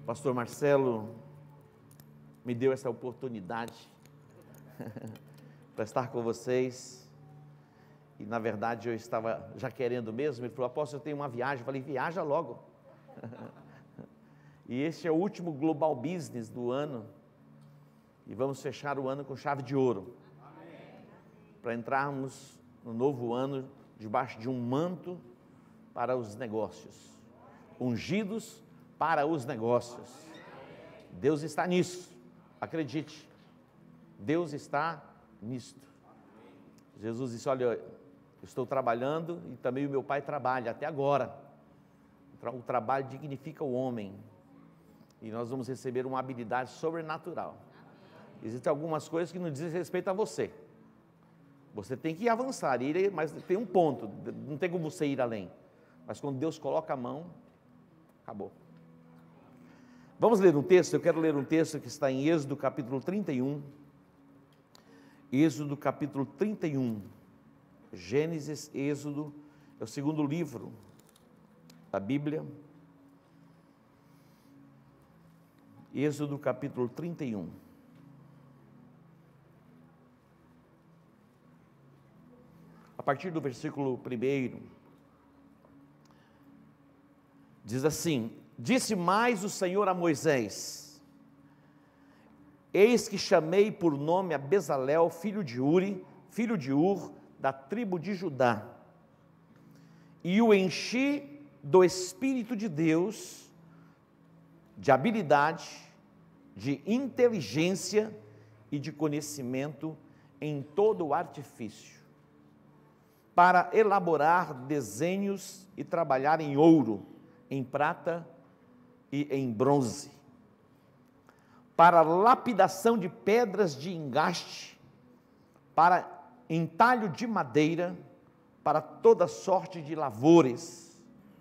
Pastor Marcelo me deu essa oportunidade para estar com vocês, e na verdade eu estava já querendo mesmo. Ele falou: apóstolo, eu tenho uma viagem. Eu falei: viaja logo. E este é o último Global Business do ano, e vamos fechar o ano com chave de ouro, para entrarmos no novo ano debaixo de um manto para os negócios, ungidos para os negócios. Deus está nisso, acredite, Deus está nisto. Jesus disse: olha, eu estou trabalhando e também o meu Pai trabalha até agora. O trabalho dignifica o homem, e nós vamos receber uma habilidade sobrenatural. Existem algumas coisas que não dizem respeito a você. Você tem que avançar, mas tem um ponto, não tem como você ir além. Mas quando Deus coloca a mão, acabou. Vamos ler um texto. Eu quero ler um texto que está em Êxodo capítulo 31. Êxodo capítulo 31. Gênesis, Êxodo, é o segundo livro da Bíblia. Êxodo capítulo 31. A partir do versículo 1, diz assim: disse mais o Senhor a Moisés: eis que chamei por nome a Bezalel, filho de Uri, filho de Ur, da tribo de Judá, e o enchi do Espírito de Deus, de habilidade, de inteligência e de conhecimento em todo o artifício, para elaborar desenhos e trabalhar em ouro, em prata e em bronze, para lapidação de pedras de engaste, para entalho de madeira, para toda sorte de lavores.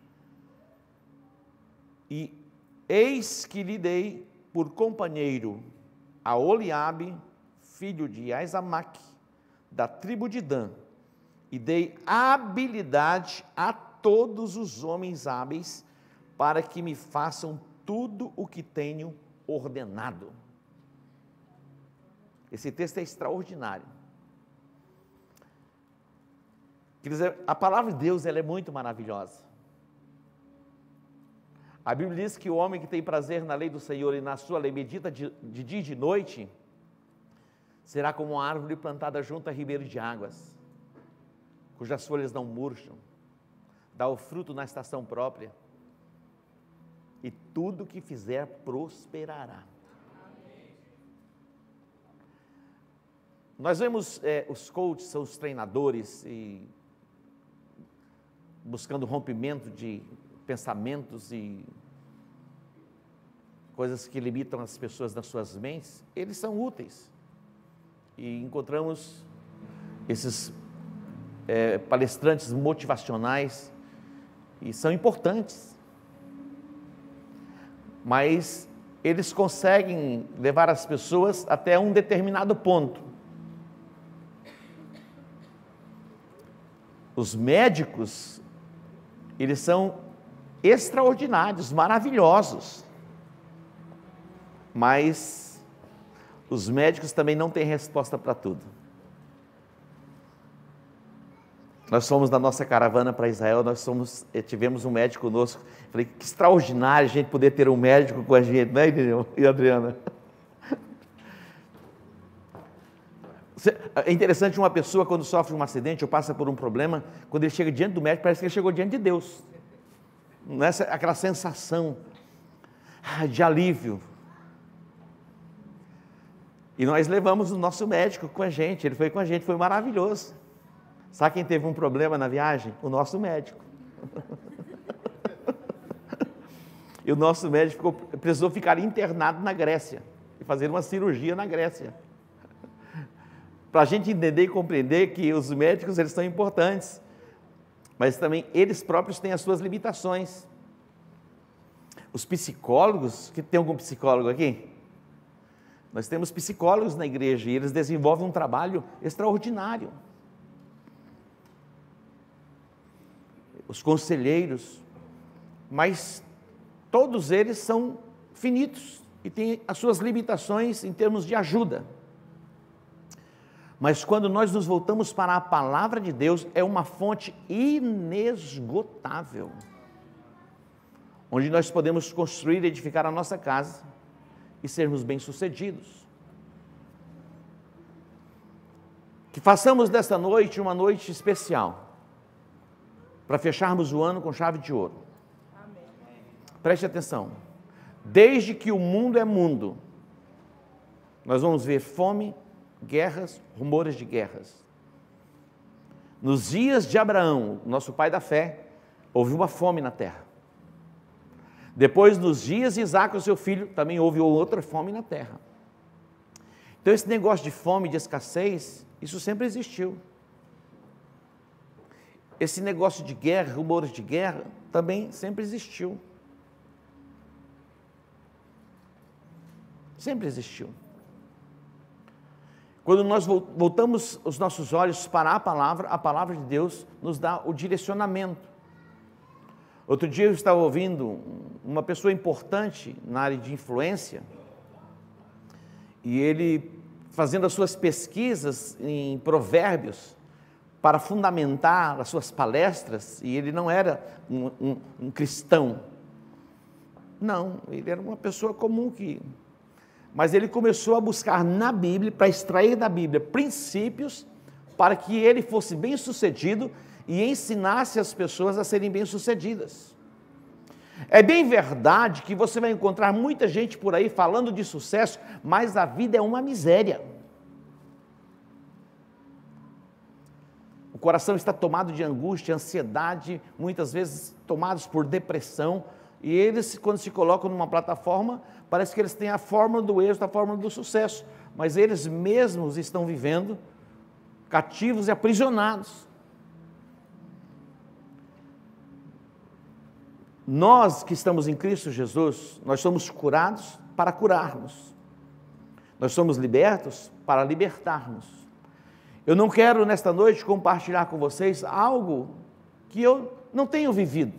E eis que lhe dei por companheiro a Oliabe, filho de Aizamaque, da tribo de Dan, e dei habilidade a todos os homens hábeis, para que me façam tudo o que tenho ordenado. Esse texto é extraordinário. Quer dizer, a palavra de Deus, ela é muito maravilhosa. A Bíblia diz que o homem que tem prazer na lei do Senhor e na sua lei medita de dia e de noite, será como uma árvore plantada junto a ribeiro de águas, cujas folhas não murcham, dá o fruto na estação própria, e tudo que fizer prosperará. Nós vemos os coaches, são os treinadores, e buscando rompimento de pensamentos e coisas que limitam as pessoas nas suas mentes. Eles são úteis, e encontramos esses palestrantes motivacionais, e são importantes, mas eles conseguem levar as pessoas até um determinado ponto. Os médicos, eles são extraordinários, maravilhosos, mas os médicos também não têm resposta para tudo. Nós fomos na nossa caravana para Israel, tivemos um médico conosco. Falei, que extraordinário a gente poder ter um médico com a gente, né, e Adriana? É interessante, uma pessoa quando sofre um acidente ou passa por um problema, quando ele chega diante do médico, parece que ele chegou diante de Deus. Não é aquela sensação de alívio. E nós levamos o nosso médico com a gente, ele foi com a gente, foi maravilhoso. Sabe quem teve um problema na viagem? O nosso médico. E o nosso médico precisou ficar internado na Grécia e fazer uma cirurgia na Grécia. Para a gente entender e compreender que os médicos, eles são importantes, mas também eles próprios têm as suas limitações. Os psicólogos, que tem algum psicólogo aqui? Nós temos psicólogos na igreja e eles desenvolvem um trabalho extraordinário. Os conselheiros, mas todos eles são finitos e têm as suas limitações em termos de ajuda. Mas quando nós nos voltamos para a palavra de Deus, é uma fonte inesgotável, onde nós podemos construir e edificar a nossa casa e sermos bem-sucedidos. Que façamos desta noite uma noite especial, para fecharmos o ano com chave de ouro. Amém. Preste atenção. Desde que o mundo é mundo, nós vamos ver fome, guerras, rumores de guerras. Nos dias de Abraão, nosso pai da fé, houve uma fome na terra. Depois, nos dias de Isaac, o seu filho, também houve outra fome na terra. Então, esse negócio de fome, de escassez, isso sempre existiu. Esse negócio de guerra, rumores de guerra, também sempre existiu. Sempre existiu. Quando nós voltamos os nossos olhos para a palavra de Deus nos dá o direcionamento. Outro dia eu estava ouvindo uma pessoa importante na área de influência, e ele fazendo as suas pesquisas em provérbios para fundamentar as suas palestras, e ele não era um cristão, não, ele era uma pessoa comum mas ele começou a buscar na Bíblia, para extrair da Bíblia princípios, para que ele fosse bem-sucedido e ensinasse as pessoas a serem bem-sucedidas. É bem verdade que você vai encontrar muita gente por aí falando de sucesso, mas a vida é uma miséria. O coração está tomado de angústia, ansiedade, muitas vezes tomados por depressão, e eles, quando se colocam numa plataforma, parece que eles têm a fórmula do êxito, a fórmula do sucesso, mas eles mesmos estão vivendo cativos e aprisionados. Nós que estamos em Cristo Jesus, nós somos curados para curarmos. Nós somos libertos para libertarmos. Eu não quero nesta noite compartilhar com vocês algo que eu não tenho vivido.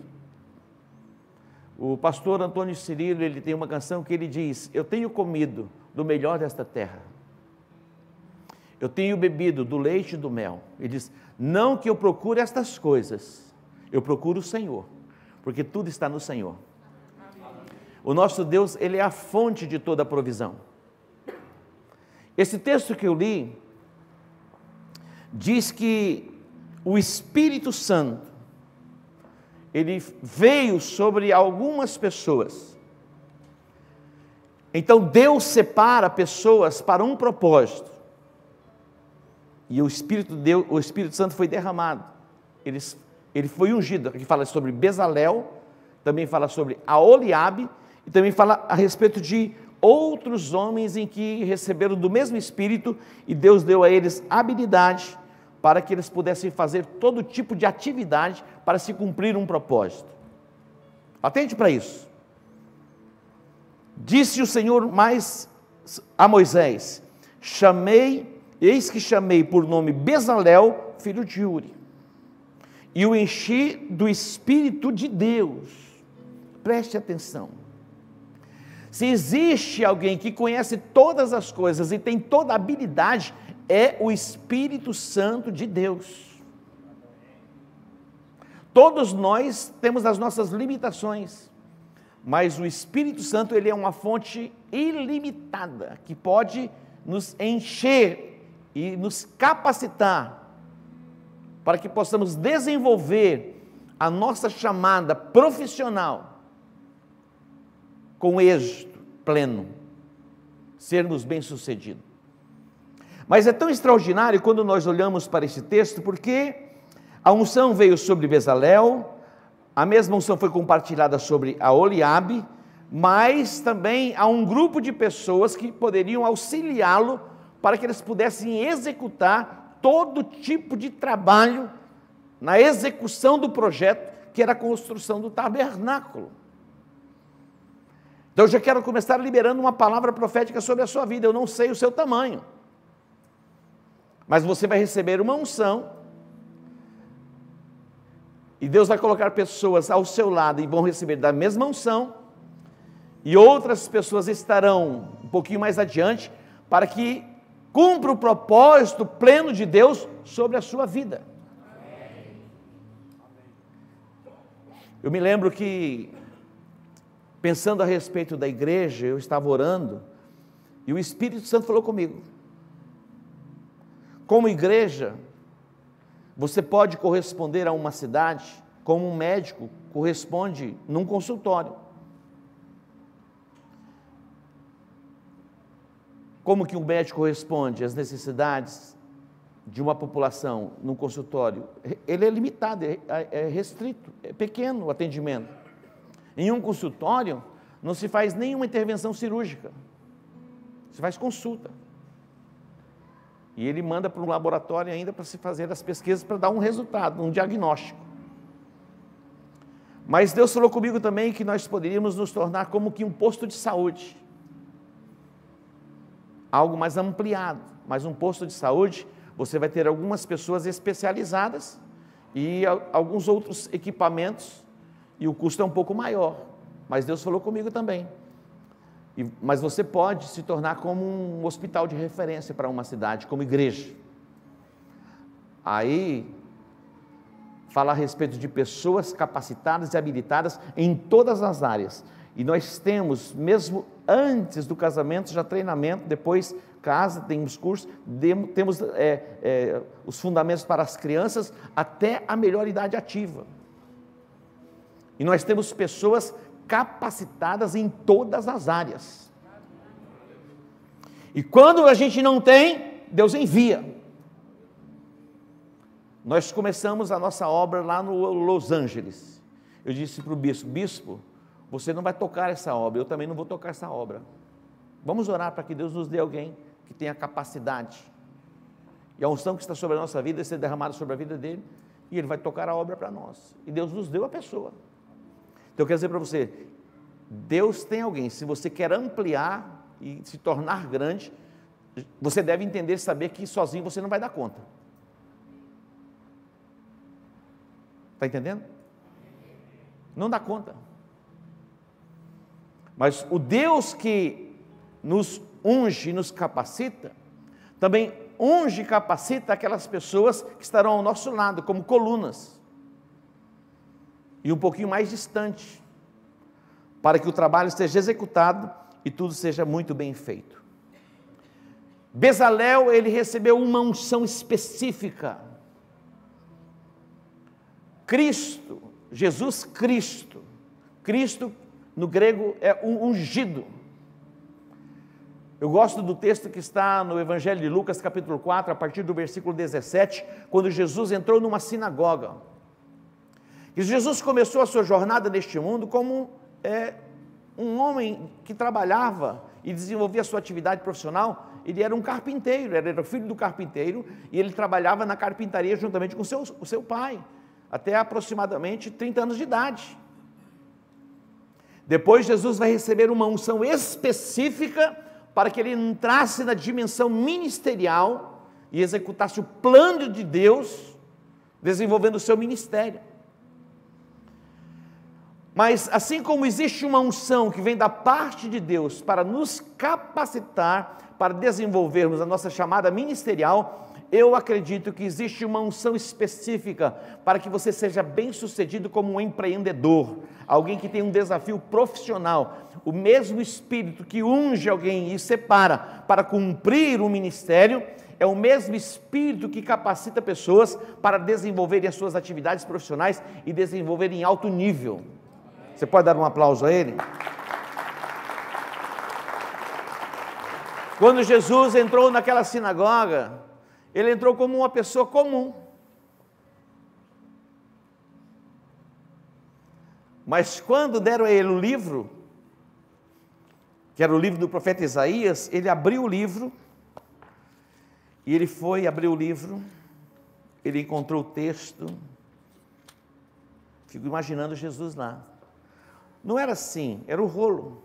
O pastor Antônio Cirilo, ele tem uma canção que ele diz: eu tenho comido do melhor desta terra, eu tenho bebido do leite e do mel. Ele diz: não que eu procure estas coisas, eu procuro o Senhor, porque tudo está no Senhor. O nosso Deus, ele é a fonte de toda a provisão. Esse texto que eu li diz que o Espírito Santo, ele veio sobre algumas pessoas. Então Deus separa pessoas para um propósito, e o Espírito Santo foi derramado, ele foi ungido. Aqui fala sobre Bezalel, também fala sobre Aholiabe, e também fala a respeito de outros homens em que receberam do mesmo Espírito, e Deus deu a eles habilidade para que eles pudessem fazer todo tipo de atividade para se cumprir um propósito. Atente para isso. Disse o Senhor mais a Moisés: eis que chamei por nome Bezalel, filho de Uri, e o enchi do Espírito de Deus. Preste atenção. Se existe alguém que conhece todas as coisas e tem toda a habilidade, é o Espírito Santo de Deus. Todos nós temos as nossas limitações, mas o Espírito Santo, ele é uma fonte ilimitada, que pode nos encher e nos capacitar, para que possamos desenvolver a nossa chamada profissional, com êxito pleno, sermos bem-sucedidos. Mas é tão extraordinário quando nós olhamos para esse texto, porque a unção veio sobre Bezalel, a mesma unção foi compartilhada sobre Aholiabe, mas também há um grupo de pessoas que poderiam auxiliá-lo para que eles pudessem executar todo tipo de trabalho na execução do projeto, que era a construção do tabernáculo. Então eu já quero começar liberando uma palavra profética sobre a sua vida. Eu não sei o seu tamanho, mas você vai receber uma unção, e Deus vai colocar pessoas ao seu lado e vão receber da mesma unção, e outras pessoas estarão um pouquinho mais adiante para que cumpra o propósito pleno de Deus sobre a sua vida. Eu me lembro que, pensando a respeito da igreja, eu estava orando e o Espírito Santo falou comigo. Como igreja, você pode corresponder a uma cidade como um médico corresponde num consultório. Como que um médico corresponde às necessidades de uma população num consultório? Ele é limitado, é restrito, é pequeno o atendimento. Em um consultório não se faz nenhuma intervenção cirúrgica, se faz consulta. E ele manda para um laboratório ainda para se fazer as pesquisas para dar um resultado, um diagnóstico. Mas Deus falou comigo também que nós poderíamos nos tornar como que um posto de saúde. Algo mais ampliado, mas um posto de saúde, você vai ter algumas pessoas especializadas e alguns outros equipamentos, e o custo é um pouco maior. Mas Deus falou comigo também. Mas você pode se tornar como um hospital de referência para uma cidade, como igreja. Aí, fala a respeito de pessoas capacitadas e habilitadas em todas as áreas. E nós temos, mesmo antes do casamento, já treinamento, depois casa, temos cursos, temos os fundamentos para as crianças, até a melhor idade ativa. E nós temos pessoas capacitadas em todas as áreas. E quando a gente não tem, Deus envia. Nós começamos a nossa obra lá no Los Angeles. Eu disse para o bispo: bispo, você não vai tocar essa obra, eu também não vou tocar essa obra. Vamos orar para que Deus nos dê alguém que tenha capacidade. E a unção que está sobre a nossa vida vai ser derramada sobre a vida dele, e ele vai tocar a obra para nós. E Deus nos deu a pessoa. Então eu quero dizer para você, Deus tem alguém. Se você quer ampliar e se tornar grande, você deve entender e saber que sozinho você não vai dar conta. Está entendendo? Não dá conta. Mas o Deus que nos unge e nos capacita, também unge e capacita aquelas pessoas que estarão ao nosso lado, como colunas, e um pouquinho mais distante, para que o trabalho seja executado e tudo seja muito bem feito. Bezalel, ele recebeu uma unção específica. Cristo, Jesus Cristo, Cristo no grego é um ungido. Eu gosto do texto que está no Evangelho de Lucas, capítulo 4, a partir do versículo 17, quando Jesus entrou numa sinagoga. E Jesus começou a sua jornada neste mundo como um homem que trabalhava e desenvolvia a sua atividade profissional. Ele era um carpinteiro, ele era filho do carpinteiro, e ele trabalhava na carpintaria juntamente com o seu pai, até aproximadamente 30 anos de idade. Depois Jesus vai receber uma unção específica para que ele entrasse na dimensão ministerial e executasse o plano de Deus, desenvolvendo o seu ministério. Mas assim como existe uma unção que vem da parte de Deus para nos capacitar, para desenvolvermos a nossa chamada ministerial, eu acredito que existe uma unção específica para que você seja bem-sucedido como um empreendedor, alguém que tem um desafio profissional. O mesmo Espírito que unge alguém e separa para cumprir o ministério, é o mesmo Espírito que capacita pessoas para desenvolverem as suas atividades profissionais e desenvolverem em alto nível. Você pode dar um aplauso a ele? Quando Jesus entrou naquela sinagoga, ele entrou como uma pessoa comum. Mas quando deram a ele o livro, que era o livro do profeta Isaías, ele abriu o livro, e ele foi abrir o livro, ele encontrou o texto, fico imaginando Jesus lá. Não era assim, era o rolo.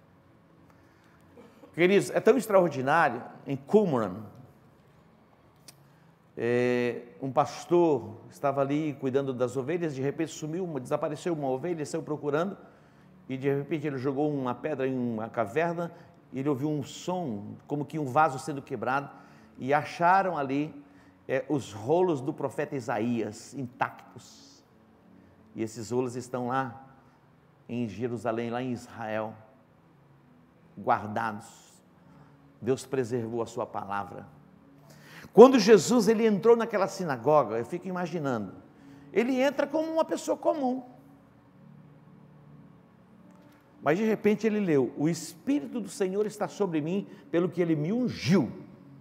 Queridos, é tão extraordinário, em Qumran, um pastor estava ali cuidando das ovelhas, de repente desapareceu uma ovelha, saiu procurando, e de repente ele jogou uma pedra em uma caverna, e ele ouviu um som, como que um vaso sendo quebrado, e acharam ali os rolos do profeta Isaías intactos, e esses rolos estão lá em Jerusalém, lá em Israel, guardados. Deus preservou a sua palavra. Quando Jesus ele entrou naquela sinagoga, eu fico imaginando, ele entra como uma pessoa comum, mas de repente ele leu: o Espírito do Senhor está sobre mim, pelo que ele me ungiu.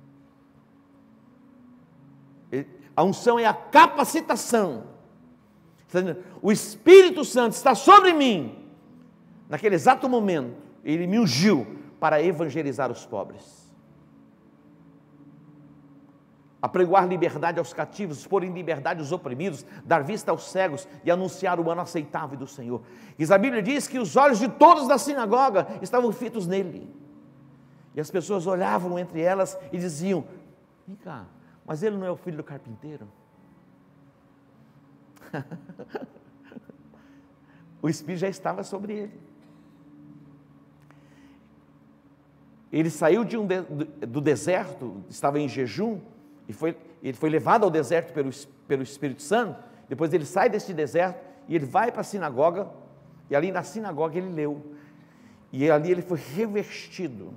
A unção é a capacitação. O Espírito Santo está sobre mim. Naquele exato momento, ele me ungiu para evangelizar os pobres, apregoar liberdade aos cativos, pôr em liberdade os oprimidos, dar vista aos cegos e anunciar o ano aceitável do Senhor. E a Bíblia diz que os olhos de todos da sinagoga estavam fitos nele, e as pessoas olhavam entre elas e diziam: vem cá, mas ele não é o filho do carpinteiro? O Espírito já estava sobre ele. Ele saiu do deserto, estava em jejum, ele foi levado ao deserto pelo Espírito Santo. Depois ele sai desse deserto e ele vai para a sinagoga, e ali na sinagoga ele leu, e ali ele foi revestido,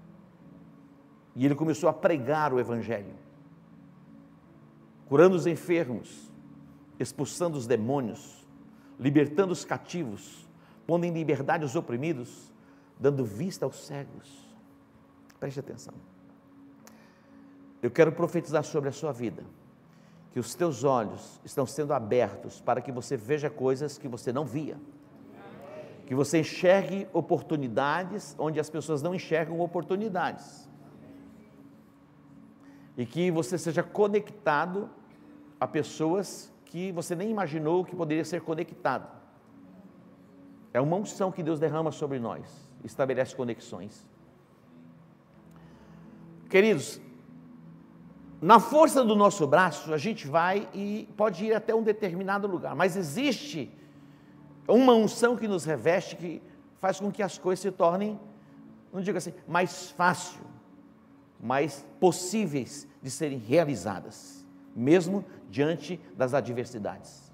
e ele começou a pregar o Evangelho, curando os enfermos, expulsando os demônios, libertando os cativos, pondo em liberdade os oprimidos, dando vista aos cegos. Preste atenção. Eu quero profetizar sobre a sua vida, que os teus olhos estão sendo abertos para que você veja coisas que você não via, que você enxergue oportunidades onde as pessoas não enxergam oportunidades, e que você seja conectado a pessoas que você nem imaginou que poderia ser conectado. É uma unção que Deus derrama sobre nós, estabelece conexões. Queridos, na força do nosso braço, a gente vai e pode ir até um determinado lugar, mas existe uma unção que nos reveste, que faz com que as coisas se tornem, não digo assim, mais fácil, mais possíveis de serem realizadas, mesmo diante das adversidades.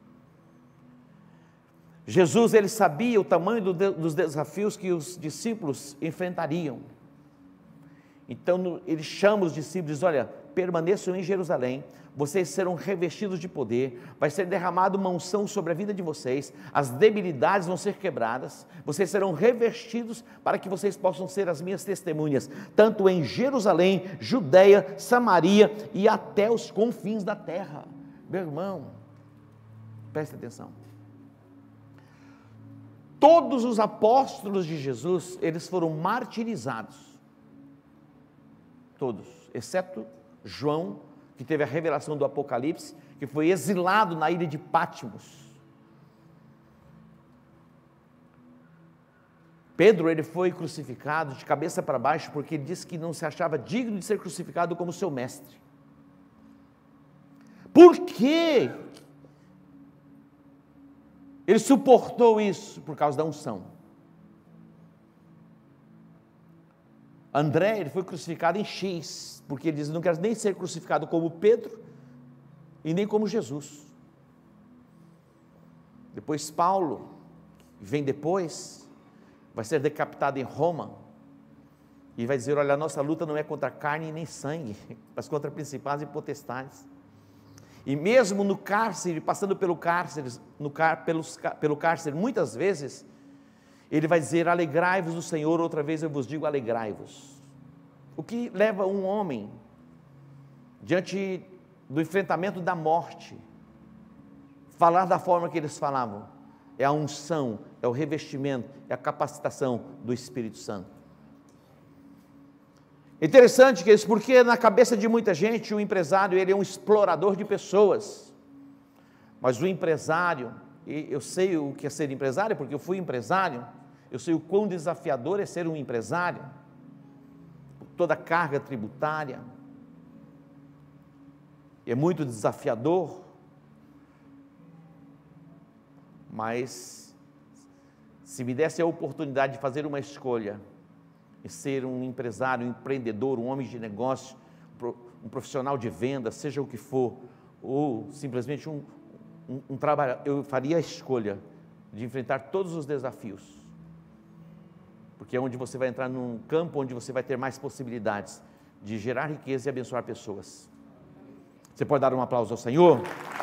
Jesus, ele sabia o tamanho dos desafios que os discípulos enfrentariam. Então ele chama os discípulos e diz: olha, permaneçam em Jerusalém, vocês serão revestidos de poder, vai ser derramada uma unção sobre a vida de vocês, as debilidades vão ser quebradas, vocês serão revestidos para que vocês possam ser as minhas testemunhas, tanto em Jerusalém, Judeia, Samaria e até os confins da terra. Meu irmão, preste atenção. Todos os apóstolos de Jesus, eles foram martirizados, todos, exceto João, que teve a revelação do Apocalipse, que foi exilado na ilha de Patmos. Pedro, ele foi crucificado de cabeça para baixo, porque ele disse que não se achava digno de ser crucificado como seu mestre. Por quê? Ele suportou isso por causa da unção. André, ele foi crucificado em X, porque ele diz: não quero nem ser crucificado como Pedro e nem como Jesus. Depois Paulo, que vem depois, vai ser decapitado em Roma, e vai dizer: olha, a nossa luta não é contra carne nem sangue, mas contra principados e potestades. E mesmo no cárcere, passando pelo cárcere, muitas vezes, ele vai dizer: alegrai-vos do Senhor, outra vez eu vos digo, alegrai-vos. O que leva um homem, diante do enfrentamento da morte, falar da forma que eles falavam? É a unção, é o revestimento, é a capacitação do Espírito Santo. Interessante que isso, porque na cabeça de muita gente, o empresário, ele é um explorador de pessoas, mas o empresário, e eu sei o que é ser empresário, porque eu fui empresário, eu sei o quão desafiador é ser um empresário, toda a carga tributária, é muito desafiador, mas Se me desse a oportunidade de fazer uma escolha, e ser um empresário, um empreendedor, um homem de negócio, um profissional de venda, seja o que for, ou simplesmente um trabalhador, eu faria a escolha de enfrentar todos os desafios, porque é onde você vai entrar num campo onde você vai ter mais possibilidades de gerar riqueza e abençoar pessoas. Você pode dar um aplauso ao Senhor?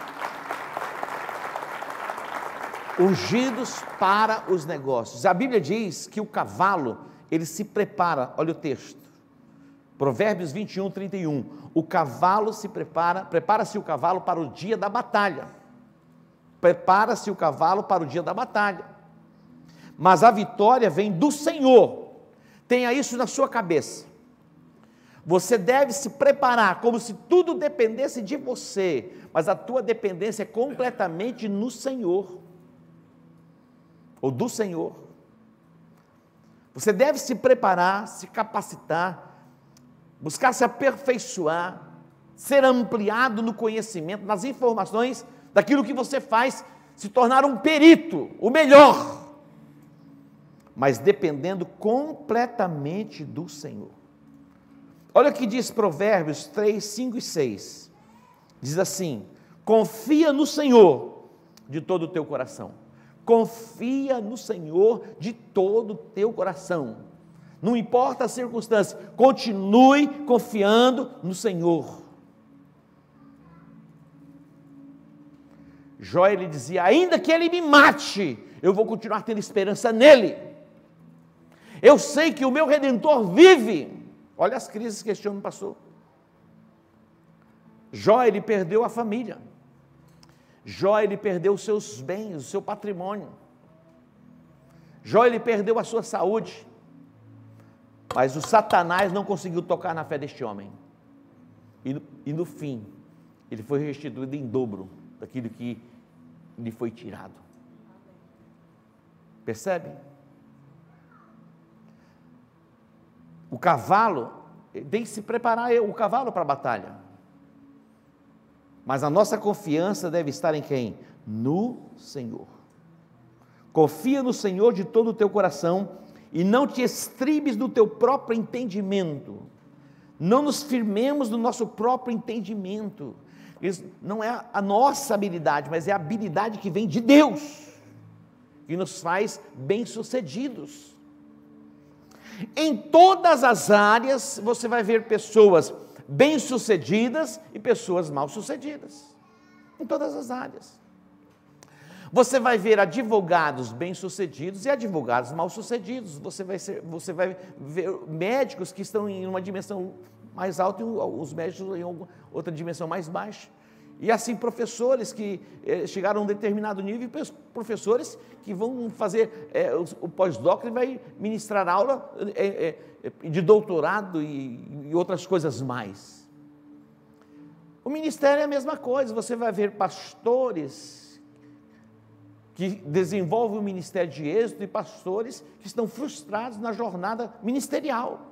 Ungidos para os negócios. A Bíblia diz que o cavalo, ele se prepara, olha o texto, Provérbios 21, 31, o cavalo se prepara-se o cavalo para o dia da batalha, prepara-se o cavalo para o dia da batalha, mas a vitória vem do Senhor. Tenha isso na sua cabeça. Você deve se preparar como se tudo dependesse de você, mas a tua dependência é completamente no Senhor, ou do Senhor. Você deve se preparar, se capacitar, buscar se aperfeiçoar, ser ampliado no conhecimento, nas informações daquilo que você faz, se tornar um perito, o melhor, mas dependendo completamente do Senhor. Olha o que diz Provérbios 3, 5 e 6, diz assim: confia no Senhor de todo o teu coração, confia no Senhor de todo o teu coração, não importa a circunstância, continue confiando no Senhor. Jó, ele dizia, ainda que ele me mate, eu vou continuar tendo esperança nele, eu sei que o meu Redentor vive. Olha as crises que este homem passou. Jó, ele perdeu a família, Jó, ele perdeu os seus bens, o seu patrimônio, Jó, ele perdeu a sua saúde, mas o Satanás não conseguiu tocar na fé deste homem, e no fim, ele foi restituído em dobro daquilo que lhe foi tirado. Percebe? O cavalo, tem que se preparar o cavalo para a batalha, mas a nossa confiança deve estar em quem? No Senhor. Confia no Senhor de todo o teu coração e não te estribes no teu próprio entendimento. Não nos firmemos no nosso próprio entendimento. Isso não é a nossa habilidade, mas é a habilidade que vem de Deus, que nos faz bem-sucedidos. Em todas as áreas você vai ver pessoas bem-sucedidas e pessoas mal-sucedidas, em todas as áreas. Você vai ver advogados bem-sucedidos e advogados mal-sucedidos, você vai ver médicos que estão em uma dimensão mais alta e os médicos em outra dimensão mais baixa, e assim professores que chegaram a um determinado nível, e professores que vão fazer o pós-doc e vai ministrar aula de doutorado e outras coisas mais. O ministério é a mesma coisa, você vai ver pastores que desenvolvem um ministério de êxito e pastores que estão frustrados na jornada ministerial.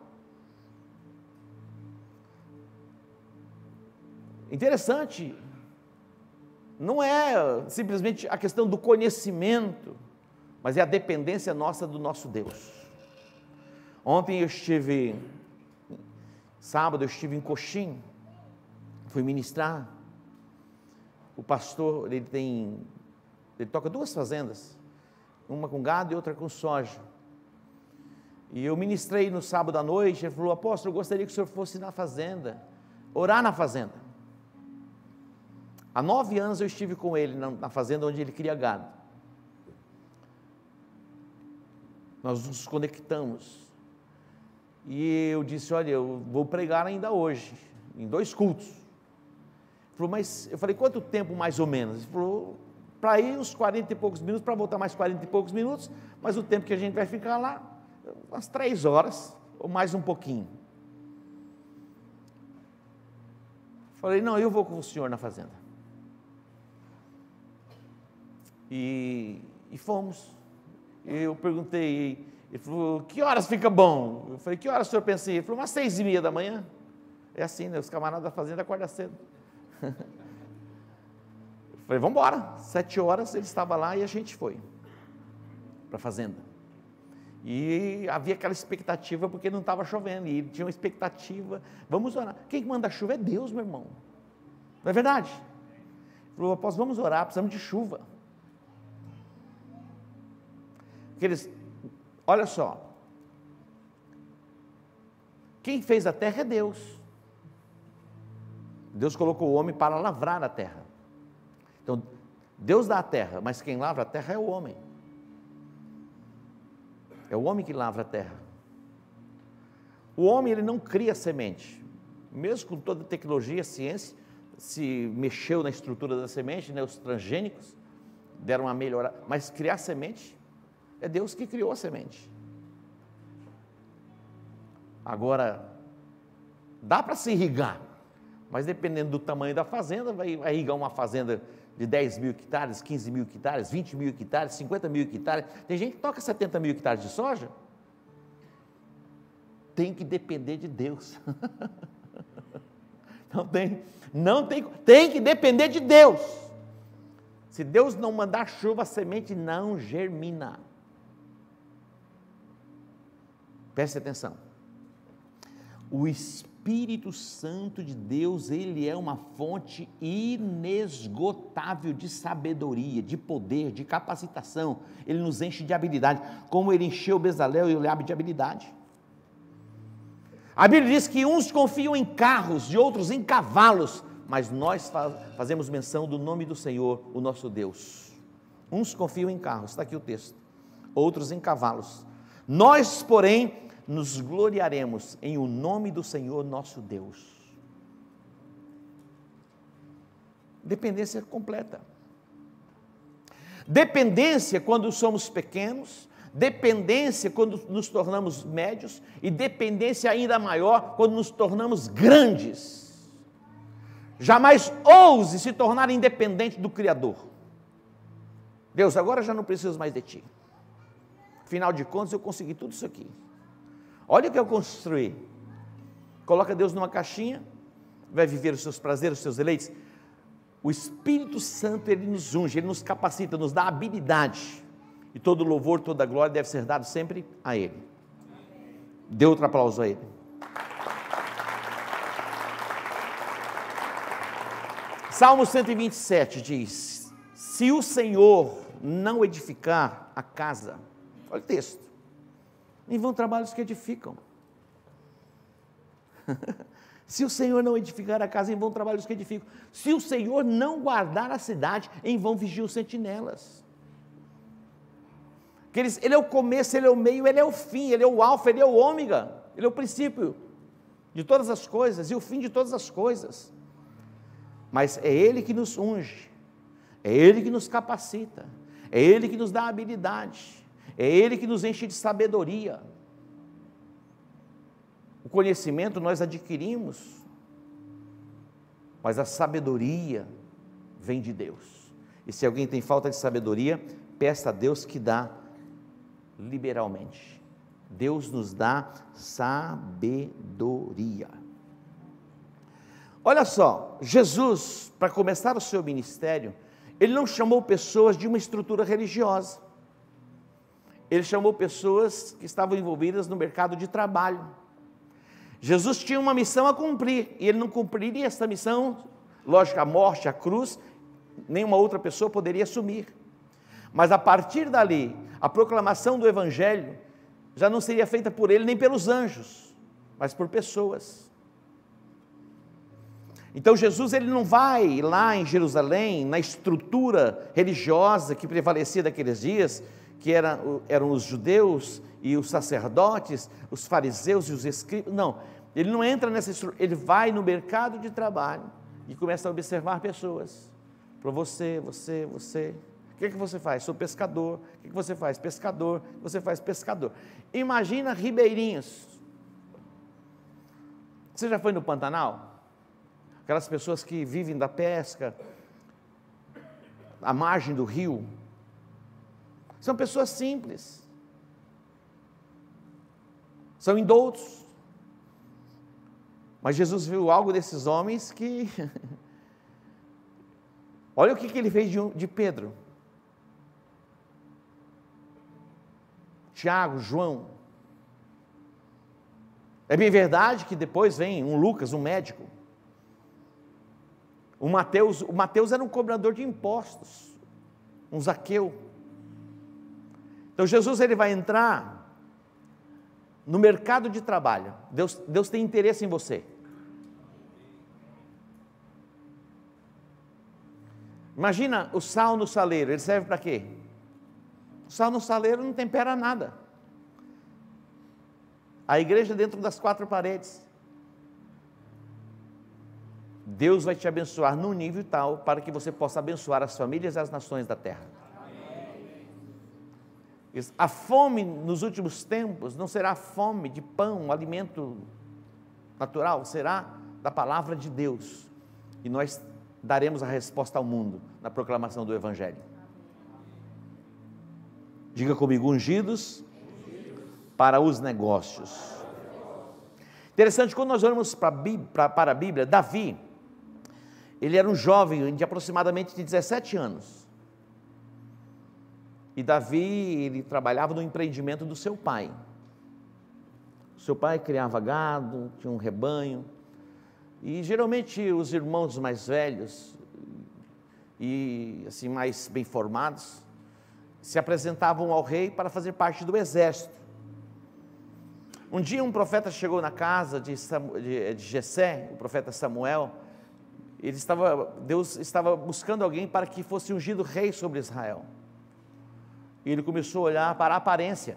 Interessante, não é simplesmente a questão do conhecimento, mas é a dependência nossa do nosso Deus. Ontem sábado eu estive em Coxim, fui ministrar. O pastor, ele toca 2 fazendas, uma com gado e outra com soja. E eu ministrei no sábado à noite, ele falou, apóstolo, eu gostaria que o senhor fosse na fazenda, orar na fazenda. Há 9 anos eu estive com ele na fazenda onde ele cria gado. Nós nos conectamos. E eu disse, olha, eu vou pregar ainda hoje, em 2 cultos. Ele falou, mas, eu falei, quanto tempo mais ou menos? Ele falou, para ir uns 40 e poucos minutos, para voltar mais 40 e poucos minutos, mas o tempo que a gente vai ficar lá, umas 3 horas, ou mais um pouquinho. Falei, não, eu vou com o senhor na fazenda. E fomos. Eu perguntei, ele falou, que horas fica bom? Eu falei, que horas o senhor pensa em ir? Ele falou, umas 6:30 da manhã. É assim, né? Os camaradas da fazenda acordam cedo. Eu falei, vamos embora. 7 horas ele estava lá e a gente foi. para a fazenda. E havia aquela expectativa, porque não estava chovendo, e ele tinha uma expectativa, vamos orar. Quem manda a chuva é Deus, meu irmão. Não é verdade? Ele falou, apóstolo, vamos orar, precisamos de chuva. Olha só, quem fez a terra é Deus. Deus colocou o homem para lavrar a terra. Então, Deus dá a terra, mas quem lavra a terra é o homem. É o homem que lavra a terra. O homem, ele não cria semente. Mesmo com toda a tecnologia, a ciência, se mexeu na estrutura da semente, né? Os transgênicos deram uma melhorada. Mas criar semente, é Deus que criou a semente. Agora, dá para se irrigar, mas dependendo do tamanho da fazenda, vai irrigar uma fazenda de 10 mil hectares, 15 mil hectares, 20 mil hectares, 50 mil hectares. Tem gente que toca 70 mil hectares de soja. Tem que depender de Deus. Tem que depender de Deus. Se Deus não mandar chuva, a semente não germina. Preste atenção. O Espírito Santo de Deus, ele é uma fonte inesgotável de sabedoria, de poder, de capacitação. Ele nos enche de habilidade, como ele encheu Bezalel e Eliabe de habilidade. A Bíblia diz que uns confiam em carros e outros em cavalos, mas nós fazemos menção do nome do Senhor, o nosso Deus. Uns confiam em carros, está aqui o texto, outros em cavalos. Nós, porém, nos gloriaremos em o nome do Senhor nosso Deus. Dependência completa. Dependência quando somos pequenos, dependência quando nos tornamos médios, e dependência ainda maior quando nos tornamos grandes. Jamais ouse se tornar independente do Criador. Deus, agora já não preciso mais de Ti. Afinal de contas, eu consegui tudo isso aqui. Olha o que eu construí. Coloca Deus numa caixinha, vai viver os seus prazeres, os seus deleites. O Espírito Santo, ele nos unge, ele nos capacita, nos dá habilidade. E todo louvor, toda glória deve ser dado sempre a Ele. Dê outro aplauso a Ele. Salmo 127 diz: se o Senhor não edificar a casa, olha o texto, em vão trabalham os que edificam. Se o Senhor não edificar a casa, em vão trabalham os que edificam. Se o Senhor não guardar a cidade, em vão vigiam os sentinelas. Ele é o começo, ele é o meio, ele é o fim, ele é o alfa, ele é o ômega, ele é o princípio de todas as coisas e o fim de todas as coisas. Mas é Ele que nos unge, é Ele que nos capacita, é Ele que nos dá habilidade, é Ele que nos enche de sabedoria. O conhecimento nós adquirimos, mas a sabedoria vem de Deus. E se alguém tem falta de sabedoria, peça a Deus que dá liberalmente. Deus nos dá sabedoria. Olha só, Jesus, para começar o seu ministério, Ele não chamou pessoas de uma estrutura religiosa. Ele chamou pessoas que estavam envolvidas no mercado de trabalho. Jesus tinha uma missão a cumprir, e Ele não cumpriria essa missão, lógico, a morte, a cruz, nenhuma outra pessoa poderia assumir. Mas a partir dali, a proclamação do Evangelho já não seria feita por Ele nem pelos anjos, mas por pessoas. Então Jesus, ele não vai lá em Jerusalém, na estrutura religiosa que prevalecia daqueles dias, que eram os judeus e os sacerdotes, os fariseus e os escribas. Não, ele não entra nessa estrutura, ele vai no mercado de trabalho e começa a observar pessoas. Para você. O que você faz? Sou pescador. O que você faz? Pescador. Você faz pescador. Imagina ribeirinhos. Você já foi no Pantanal? Aquelas pessoas que vivem da pesca, à margem do rio. São pessoas simples. São indoutos. Mas Jesus viu algo desses homens que... Olha o que ele fez de Pedro. Tiago, João. É bem verdade que depois vem um Lucas, um médico. O Mateus era um cobrador de impostos, um Zaqueu. Então Jesus ele vai entrar no mercado de trabalho. Deus tem interesse em você. Imagina o sal no saleiro, ele serve para quê? O sal no saleiro não tempera nada. A igreja dentro das quatro paredes. Deus vai te abençoar num nível tal para que você possa abençoar as famílias e as nações da terra. A fome nos últimos tempos não será fome de pão, um alimento natural, será da palavra de Deus. E nós daremos a resposta ao mundo na proclamação do Evangelho. Diga comigo, ungidos para os negócios. Interessante, quando nós olhamos para a Bíblia, Davi, ele era um jovem de aproximadamente 17 anos. E Davi, ele trabalhava no empreendimento do seu pai. O seu pai criava gado, tinha um rebanho. E geralmente os irmãos mais velhos e assim mais bem formados se apresentavam ao rei para fazer parte do exército. Um dia um profeta chegou na casa de Jessé, o profeta Samuel. Deus estava buscando alguém para que fosse ungido rei sobre Israel. E ele começou a olhar para a aparência.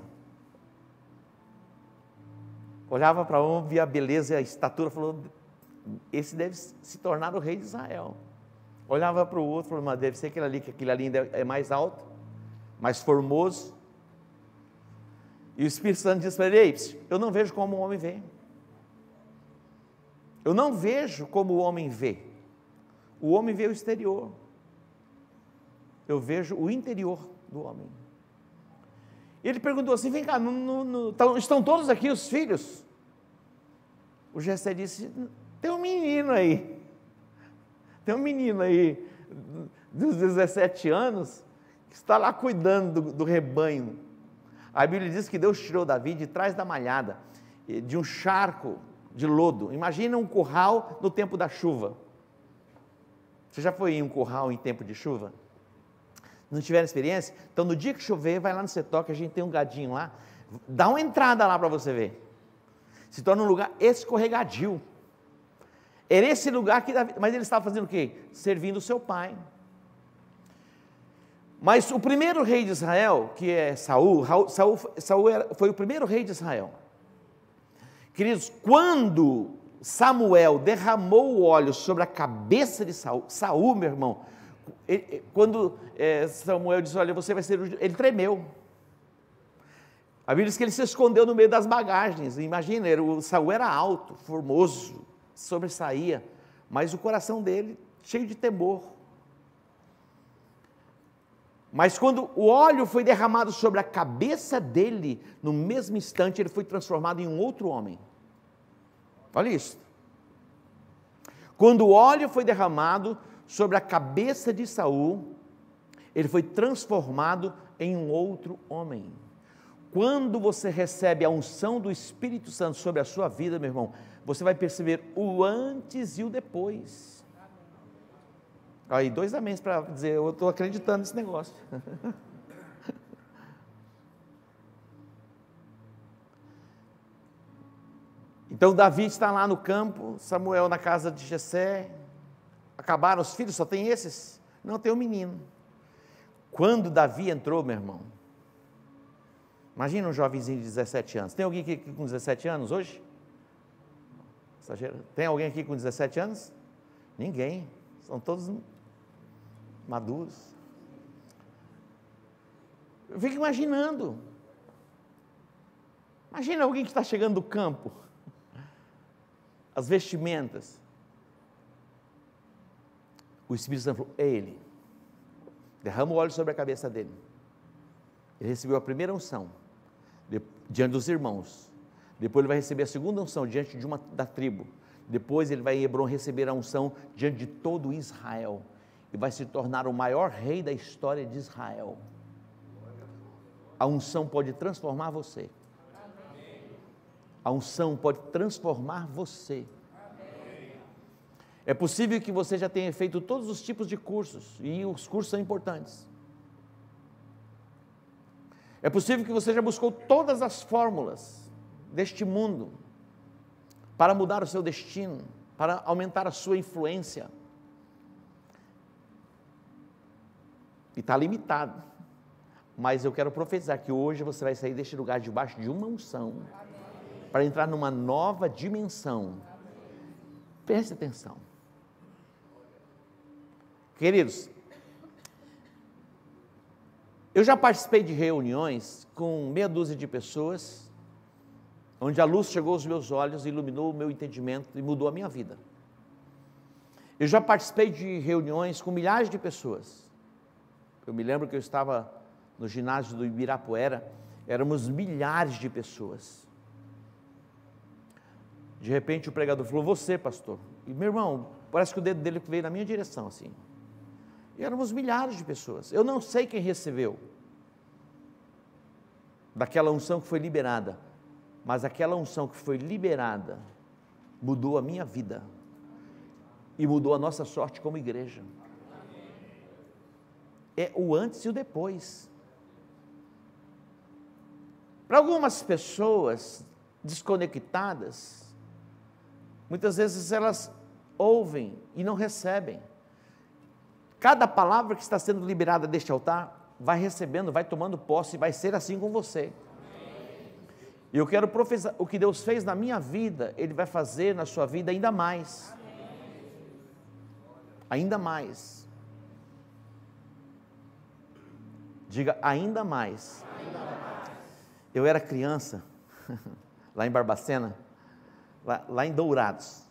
Olhava para um, via a beleza e a estatura, falou: esse deve se tornar o rei de Israel. Olhava para o outro, falou: mas deve ser aquele ali, que aquele ali ainda é mais alto, mais formoso. E o Espírito Santo disse para ele: ei, eu não vejo como o homem vê. Eu não vejo como o homem vê. O homem vê o exterior. Eu vejo o interior do homem. Ele perguntou assim: vem cá, estão todos aqui os filhos? O Jessé disse: tem um menino aí dos 17 anos, que está lá cuidando do rebanho. A Bíblia diz que Deus tirou Davi de trás da malhada, de um charco de lodo. Imagina um curral no tempo da chuva. Você já foi em um curral em tempo de chuva? Não tiveram experiência? Então no dia que chover, vai lá no setor, que a gente tem um gadinho lá, dá uma entrada lá para você ver. Se torna um lugar escorregadio. Era esse lugar que Davi, mas ele estava fazendo o quê? Servindo o seu pai. Mas o primeiro rei de Israel, que é Saul foi o primeiro rei de Israel. Queridos, quando Samuel derramou o óleo sobre a cabeça de Saul, meu irmão, quando Samuel disse: olha, você vai ser ungido, ele tremeu. A Bíblia diz que ele se escondeu no meio das bagagens. Imagina, Saul era alto, formoso, sobressaía, mas o coração dele cheio de temor. Mas quando o óleo foi derramado sobre a cabeça dele, no mesmo instante ele foi transformado em um outro homem. Olha isso. Quando o óleo foi derramado sobre a cabeça de Saul, ele foi transformado em um outro homem. Quando você recebe a unção do Espírito Santo sobre a sua vida, meu irmão, você vai perceber o antes e o depois. Aí, 2 améns para dizer: eu estou acreditando nesse negócio. Então Davi está lá no campo, Samuel na casa de Jessé. Acabaram os filhos, só tem esses? Não, tem um menino. Quando Davi entrou, meu irmão, imagina um jovenzinho de 17 anos. Tem alguém aqui com 17 anos hoje? Tem alguém aqui com 17 anos? Ninguém, são todos maduros. Eu fico imaginando. Imagina alguém que está chegando do campo, as vestimentas. O Espírito Santo falou: é ele. Derrama o óleo sobre a cabeça dele. Ele recebeu a primeira unção diante dos irmãos. Depois ele vai receber a segunda unção diante de da tribo. Depois ele vai em Hebron receber a unção diante de todo Israel. E vai se tornar o maior rei da história de Israel. A unção pode transformar você. A unção pode transformar você. É possível que você já tenha feito todos os tipos de cursos, e os cursos são importantes. É possível que você já buscou todas as fórmulas deste mundo para mudar o seu destino, para aumentar a sua influência. E está limitado. Mas eu quero profetizar que hoje você vai sair deste lugar debaixo de uma unção, para entrar numa nova dimensão. Preste atenção. Queridos, eu já participei de reuniões com meia dúzia de pessoas, onde a luz chegou aos meus olhos, iluminou o meu entendimento e mudou a minha vida. Eu já participei de reuniões com milhares de pessoas. Eu me lembro que eu estava no ginásio do Ibirapuera, éramos milhares de pessoas. De repente o pregador falou: você, pastor. E meu irmão, parece que o dedo dele veio na minha direção assim. E éramos milhares de pessoas. Eu não sei quem recebeu daquela unção que foi liberada, mas aquela unção que foi liberada mudou a minha vida e mudou a nossa sorte como igreja. É o antes e o depois. Para algumas pessoas desconectadas, muitas vezes elas ouvem e não recebem. Cada palavra que está sendo liberada deste altar, vai recebendo, vai tomando posse, e vai ser assim com você. E eu quero profetizar, o que Deus fez na minha vida, Ele vai fazer na sua vida ainda mais. Ainda mais. Diga, ainda mais. Eu era criança, lá em Barbacena, lá em Dourados.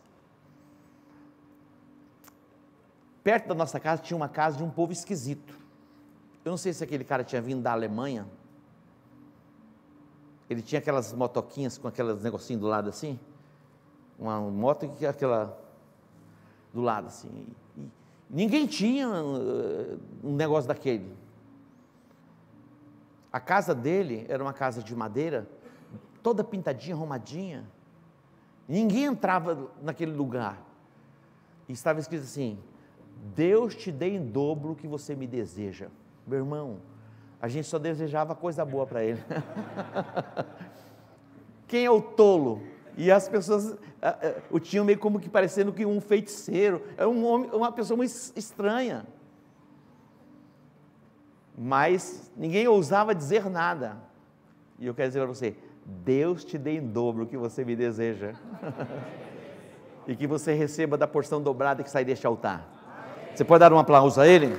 Perto da nossa casa tinha uma casa de um povo esquisito. Eu não sei se aquele cara tinha vindo da Alemanha. Ele tinha aquelas motoquinhas com aqueles negocinhos do lado assim. Uma moto e aquela do lado assim. E ninguém tinha um negócio daquele. A casa dele era uma casa de madeira, toda pintadinha, arrumadinha. Ninguém entrava naquele lugar. E estava escrito assim: Deus te dê em dobro o que você me deseja. Meu irmão, a gente só desejava coisa boa para ele. Quem é o tolo? E as pessoas o tinham meio como que parecendo que um feiticeiro, era um homem, uma pessoa muito estranha. Mas ninguém ousava dizer nada. E eu quero dizer para você: Deus te dê em dobro o que você me deseja. E que você receba da porção dobrada que sai deste altar. Você pode dar um aplauso a Ele?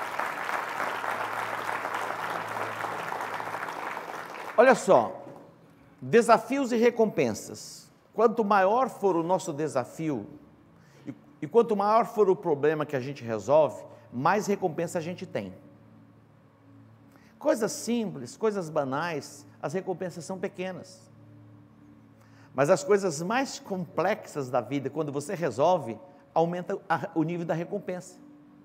Olha só, desafios e recompensas. Quanto maior for o nosso desafio, e quanto maior for o problema que a gente resolve, mais recompensa a gente tem. Coisas simples, coisas banais, as recompensas são pequenas. Mas as coisas mais complexas da vida, quando você resolve, aumenta o nível da recompensa.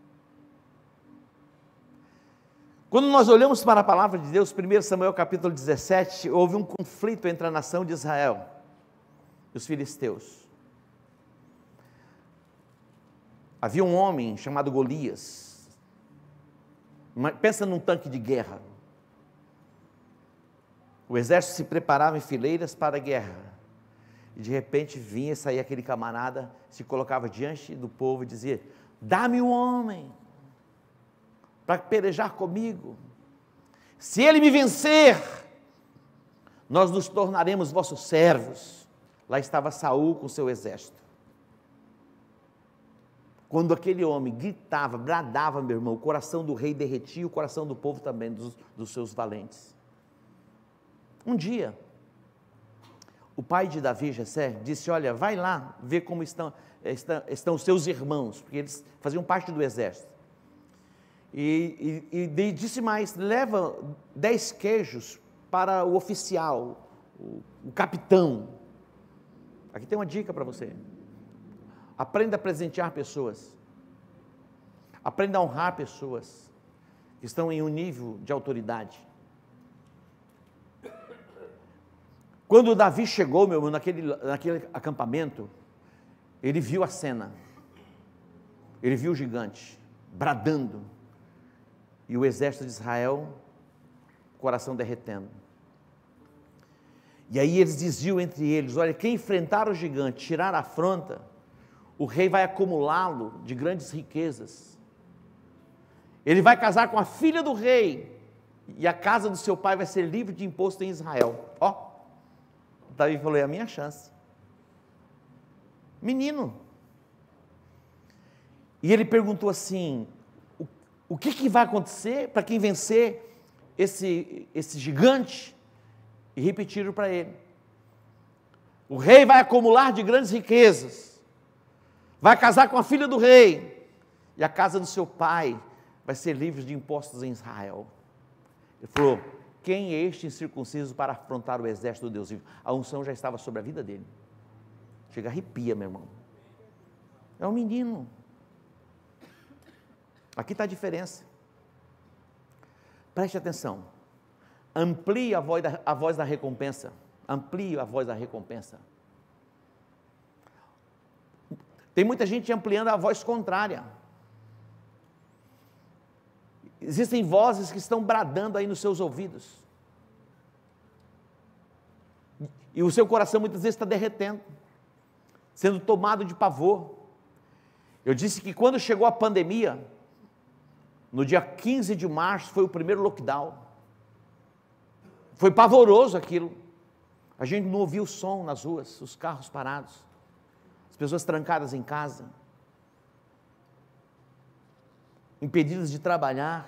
Quando nós olhamos para a palavra de Deus, 1 Samuel capítulo 17, houve um conflito entre a nação de Israel e os filisteus. Havia um homem chamado Golias. Pensa num tanque de guerra. O exército se preparava em fileiras para a guerra. E de repente vinha, saía aquele camarada, se colocava diante do povo e dizia: dá-me um homem para pelejar comigo. Se ele me vencer, nós nos tornaremos vossos servos. Lá estava Saul com seu exército. Quando aquele homem gritava, bradava, meu irmão, o coração do rei derretia, e o coração do povo também, dos seus valentes. Um dia, o pai de Davi, Jessé, disse: olha, vai lá ver como estão os seus irmãos, porque eles faziam parte do exército. E disse mais: leva 10 queijos para o oficial, o capitão. Aqui tem uma dica para você: aprenda a presentear pessoas, aprenda a honrar pessoas que estão em um nível de autoridade. Quando Davi chegou, meu irmão, naquele acampamento, ele viu a cena, ele viu o gigante, bradando, e o exército de Israel, coração derretendo. E aí eles diziam entre eles: olha, quem enfrentar o gigante, tirar a afronta, o rei vai acumulá-lo de grandes riquezas. Ele vai casar com a filha do rei, e a casa do seu pai vai ser livre de imposto em Israel. Ó, Davi falou: é a minha chance. Menino. E ele perguntou assim: o que vai acontecer para quem vencer esse gigante? E repetiram para ele: o rei vai acumular de grandes riquezas, vai casar com a filha do rei, e a casa do seu pai vai ser livre de impostos em Israel. Ele falou: quem é este incircunciso para afrontar o exército do Deus vivo? A unção já estava sobre a vida dele. Chega, arrepia, meu irmão. É um menino. Aqui está a diferença. Preste atenção. Amplie a voz da recompensa. Amplie a voz da recompensa. Tem muita gente ampliando a voz contrária. Existem vozes que estão bradando aí nos seus ouvidos. E o seu coração muitas vezes está derretendo, sendo tomado de pavor. Eu disse que quando chegou a pandemia, no dia 15 de março, foi o primeiro lockdown. Foi pavoroso aquilo. A gente não ouvia o som nas ruas, os carros parados, as pessoas trancadas em casa, impedidas de trabalhar.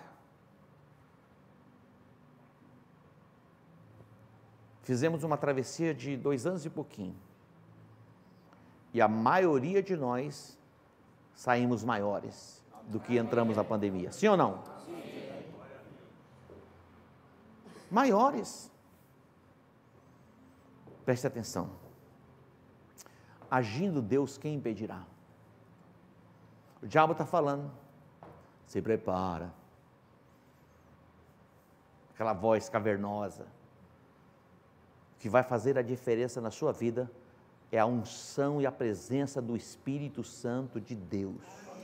Fizemos uma travessia de 2 anos e pouquinho. E a maioria de nós saímos maiores do que entramos na pandemia. Sim ou não? Maiores. Preste atenção. Agindo Deus, quem impedirá? O diabo está falando: se prepara. Aquela voz cavernosa. O que vai fazer a diferença na sua vida é a unção e a presença do Espírito Santo de Deus.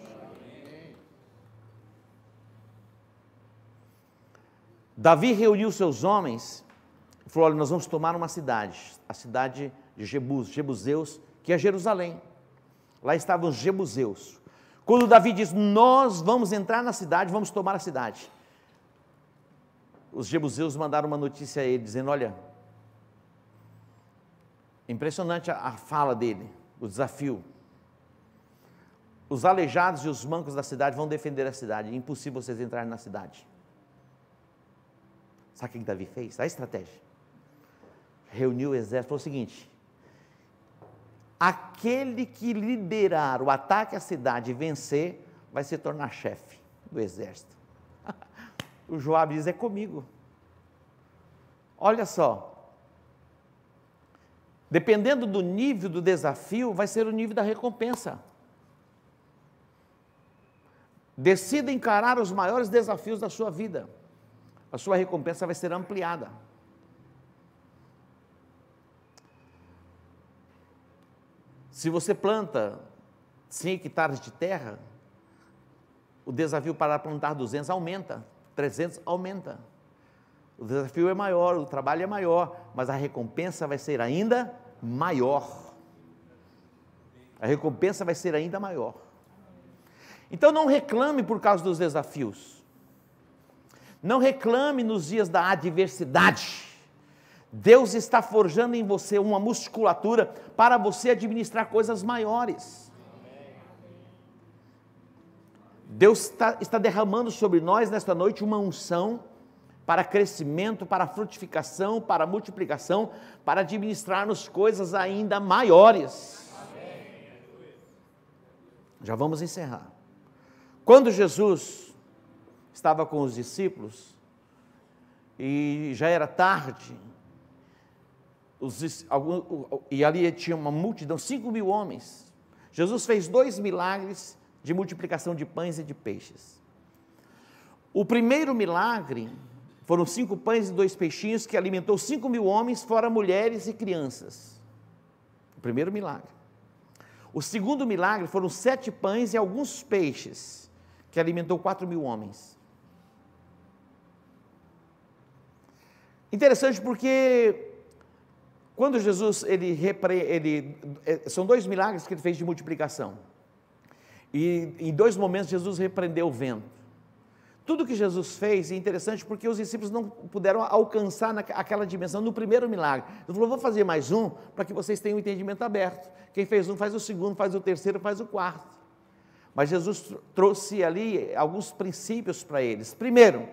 Davi reuniu seus homens e falou: olha, nós vamos tomar uma cidade, a cidade de Jebuseus, que é Jerusalém. Lá estavam os Jebuseus. Quando Davi diz: nós vamos entrar na cidade, vamos tomar a cidade, os Jebuseus mandaram uma notícia a ele, dizendo: olha, impressionante a fala dele, o desafio. Os aleijados e os mancos da cidade vão defender a cidade, é impossível vocês entrarem na cidade. Sabe o que Davi fez? A estratégia. Reuniu o exército, falou o seguinte: aquele que liderar o ataque à cidade e vencer, vai se tornar chefe do exército. O Joabe diz: é comigo. Olha só, dependendo do nível do desafio, vai ser o nível da recompensa. Decida encarar os maiores desafios da sua vida, a sua recompensa vai ser ampliada. Se você planta 100 hectares de terra, o desafio para plantar 200 aumenta, 300 aumenta. O desafio é maior, o trabalho é maior, mas a recompensa vai ser ainda maior. A recompensa vai ser ainda maior. Então não reclame por causa dos desafios. Não reclame nos dias da adversidade. Deus está forjando em você uma musculatura para você administrar coisas maiores. Deus está derramando sobre nós nesta noite uma unção para crescimento, para frutificação, para multiplicação, para administrarmos coisas ainda maiores. Já vamos encerrar. Quando Jesus estava com os discípulos, e já era tarde, e ali tinha uma multidão, 5.000 homens. Jesus fez 2 milagres de multiplicação de pães e de peixes. O primeiro milagre foram 5 pães e 2 peixinhos que alimentou 5.000 homens, fora mulheres e crianças. O primeiro milagre. O segundo milagre foram 7 pães e alguns peixes, que alimentou 4.000 homens. Interessante porque quando Jesus, são 2 milagres que ele fez de multiplicação. E em 2 momentos Jesus repreendeu o vento. Tudo que Jesus fez é interessante porque os discípulos não puderam alcançar aquela dimensão no primeiro milagre. Ele falou, vou fazer mais um para que vocês tenham o entendimento aberto. Quem fez um faz o segundo, faz o terceiro, faz o quarto. Mas Jesus trouxe ali alguns princípios para eles. Primeiro,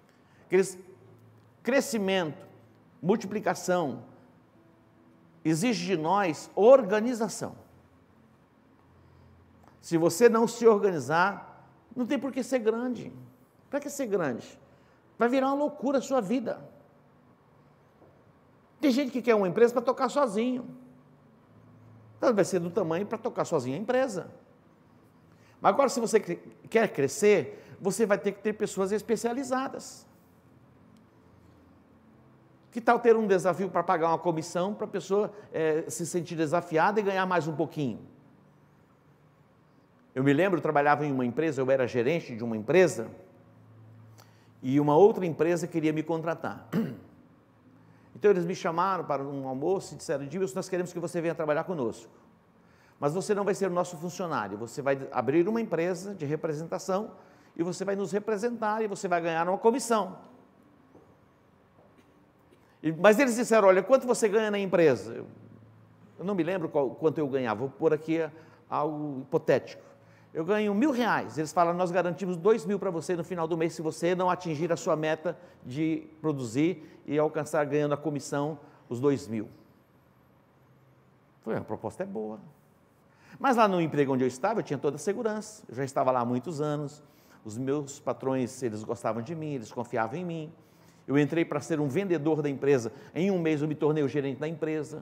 crescimento, multiplicação, exige de nós organização. Se você não se organizar, não tem por que ser grande. Para que ser grande? Vai virar uma loucura a sua vida. Tem gente que quer uma empresa para tocar sozinho. Então vai ser do tamanho para tocar sozinho a empresa. Mas agora, se você quer crescer, você vai ter que ter pessoas especializadas. Que tal ter um desafio para pagar uma comissão para a pessoa se sentir desafiada e ganhar mais um pouquinho? Eu me lembro, eu trabalhava em uma empresa, eu era gerente de uma empresa, e uma outra empresa queria me contratar. Então eles me chamaram para um almoço e disseram, Edilson, nós queremos que você venha trabalhar conosco. Mas você não vai ser o nosso funcionário, você vai abrir uma empresa de representação e você vai nos representar e você vai ganhar uma comissão. Mas eles disseram, olha, quanto você ganha na empresa? Eu não me lembro quanto eu ganhava, vou pôr aqui algo hipotético. Eu ganho R$1.000, eles falam, nós garantimos 2.000 para você no final do mês, se você não atingir a sua meta de produzir e alcançar ganhando a comissão os 2.000. Falei, a proposta é boa. Mas lá no emprego onde eu estava, eu tinha toda a segurança, eu já estava lá há muitos anos, os meus patrões, eles gostavam de mim, eles confiavam em mim. Eu entrei para ser um vendedor da empresa, em um mês eu me tornei o gerente da empresa.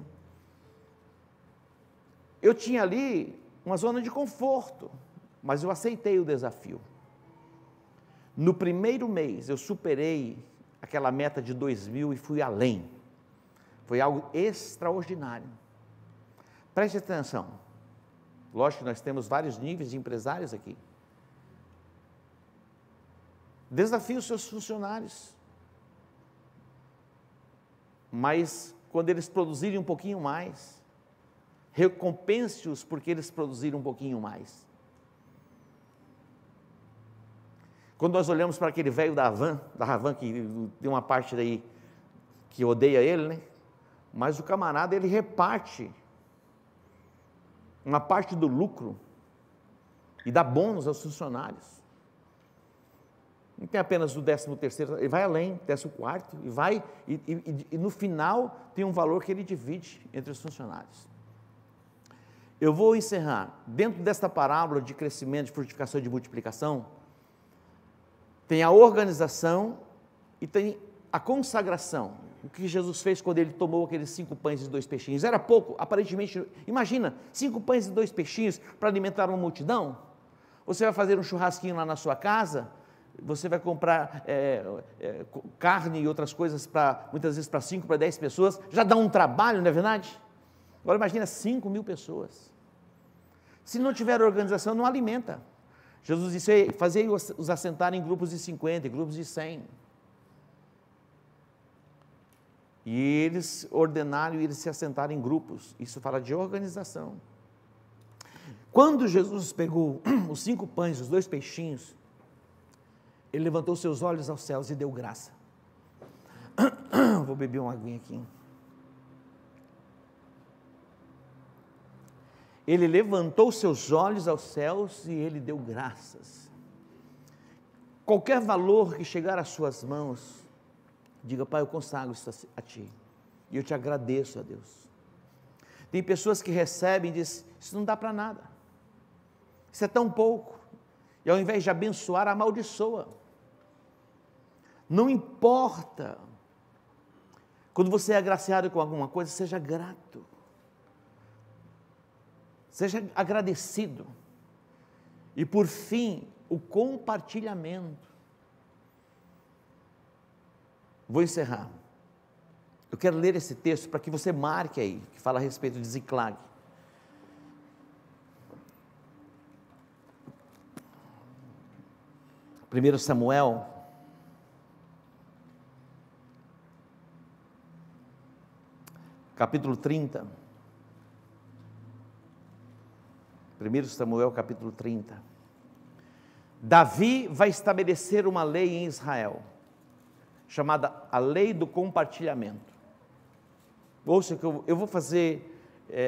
Eu tinha ali uma zona de conforto, mas eu aceitei o desafio. No primeiro mês eu superei aquela meta de 2.000 e fui além. Foi algo extraordinário. Preste atenção. Lógico que nós temos vários níveis de empresários aqui. Desafie os seus funcionários. Mas quando eles produzirem um pouquinho mais, recompense-os porque eles produziram um pouquinho mais. Quando nós olhamos para aquele velho da Ravan, que tem uma parte daí que odeia ele, né? Mas o camarada, ele reparte uma parte do lucro e dá bônus aos funcionários. Não tem apenas o 13º, ele vai além, 14º, e vai, e no final tem um valor que ele divide entre os funcionários. Eu vou encerrar, dentro desta parábola de crescimento, de frutificação e de multiplicação, tem a organização e tem a consagração, o que Jesus fez quando ele tomou aqueles 5 pães e 2 peixinhos, era pouco, aparentemente, imagina, 5 pães e 2 peixinhos para alimentar uma multidão, você vai fazer um churrasquinho lá na sua casa, você vai comprar carne e outras coisas, muitas vezes para 5, para 10 pessoas, já dá um trabalho, não é verdade? Agora imagina 5.000 pessoas, se não tiver organização, não alimenta. Jesus disse, fazei-os assentar em grupos de 50, em grupos de 100. E eles ordenaram eles se assentarem em grupos, isso fala de organização. Quando Jesus pegou os 5 pães, os 2 peixinhos, ele levantou seus olhos aos céus e deu graça. Vou beber uma aguinha aqui. Ele levantou seus olhos aos céus e ele deu graças. Qualquer valor que chegar às suas mãos, diga, Pai, eu consagro isso a Ti. E eu te agradeço, a Deus. Tem pessoas que recebem e dizem, isso não dá para nada. Isso é tão pouco. E ao invés de abençoar, amaldiçoa. Não importa. Quando você é agraciado com alguma coisa, seja grato. Seja agradecido. E por fim, o compartilhamento. Vou encerrar. Eu quero ler esse texto para que você marque aí, que fala a respeito de Ziclag. 1 Samuel, capítulo 30. 1 Samuel, capítulo 30. Davi vai estabelecer uma lei em Israel, chamada a lei do compartilhamento. Ouça que eu vou fazer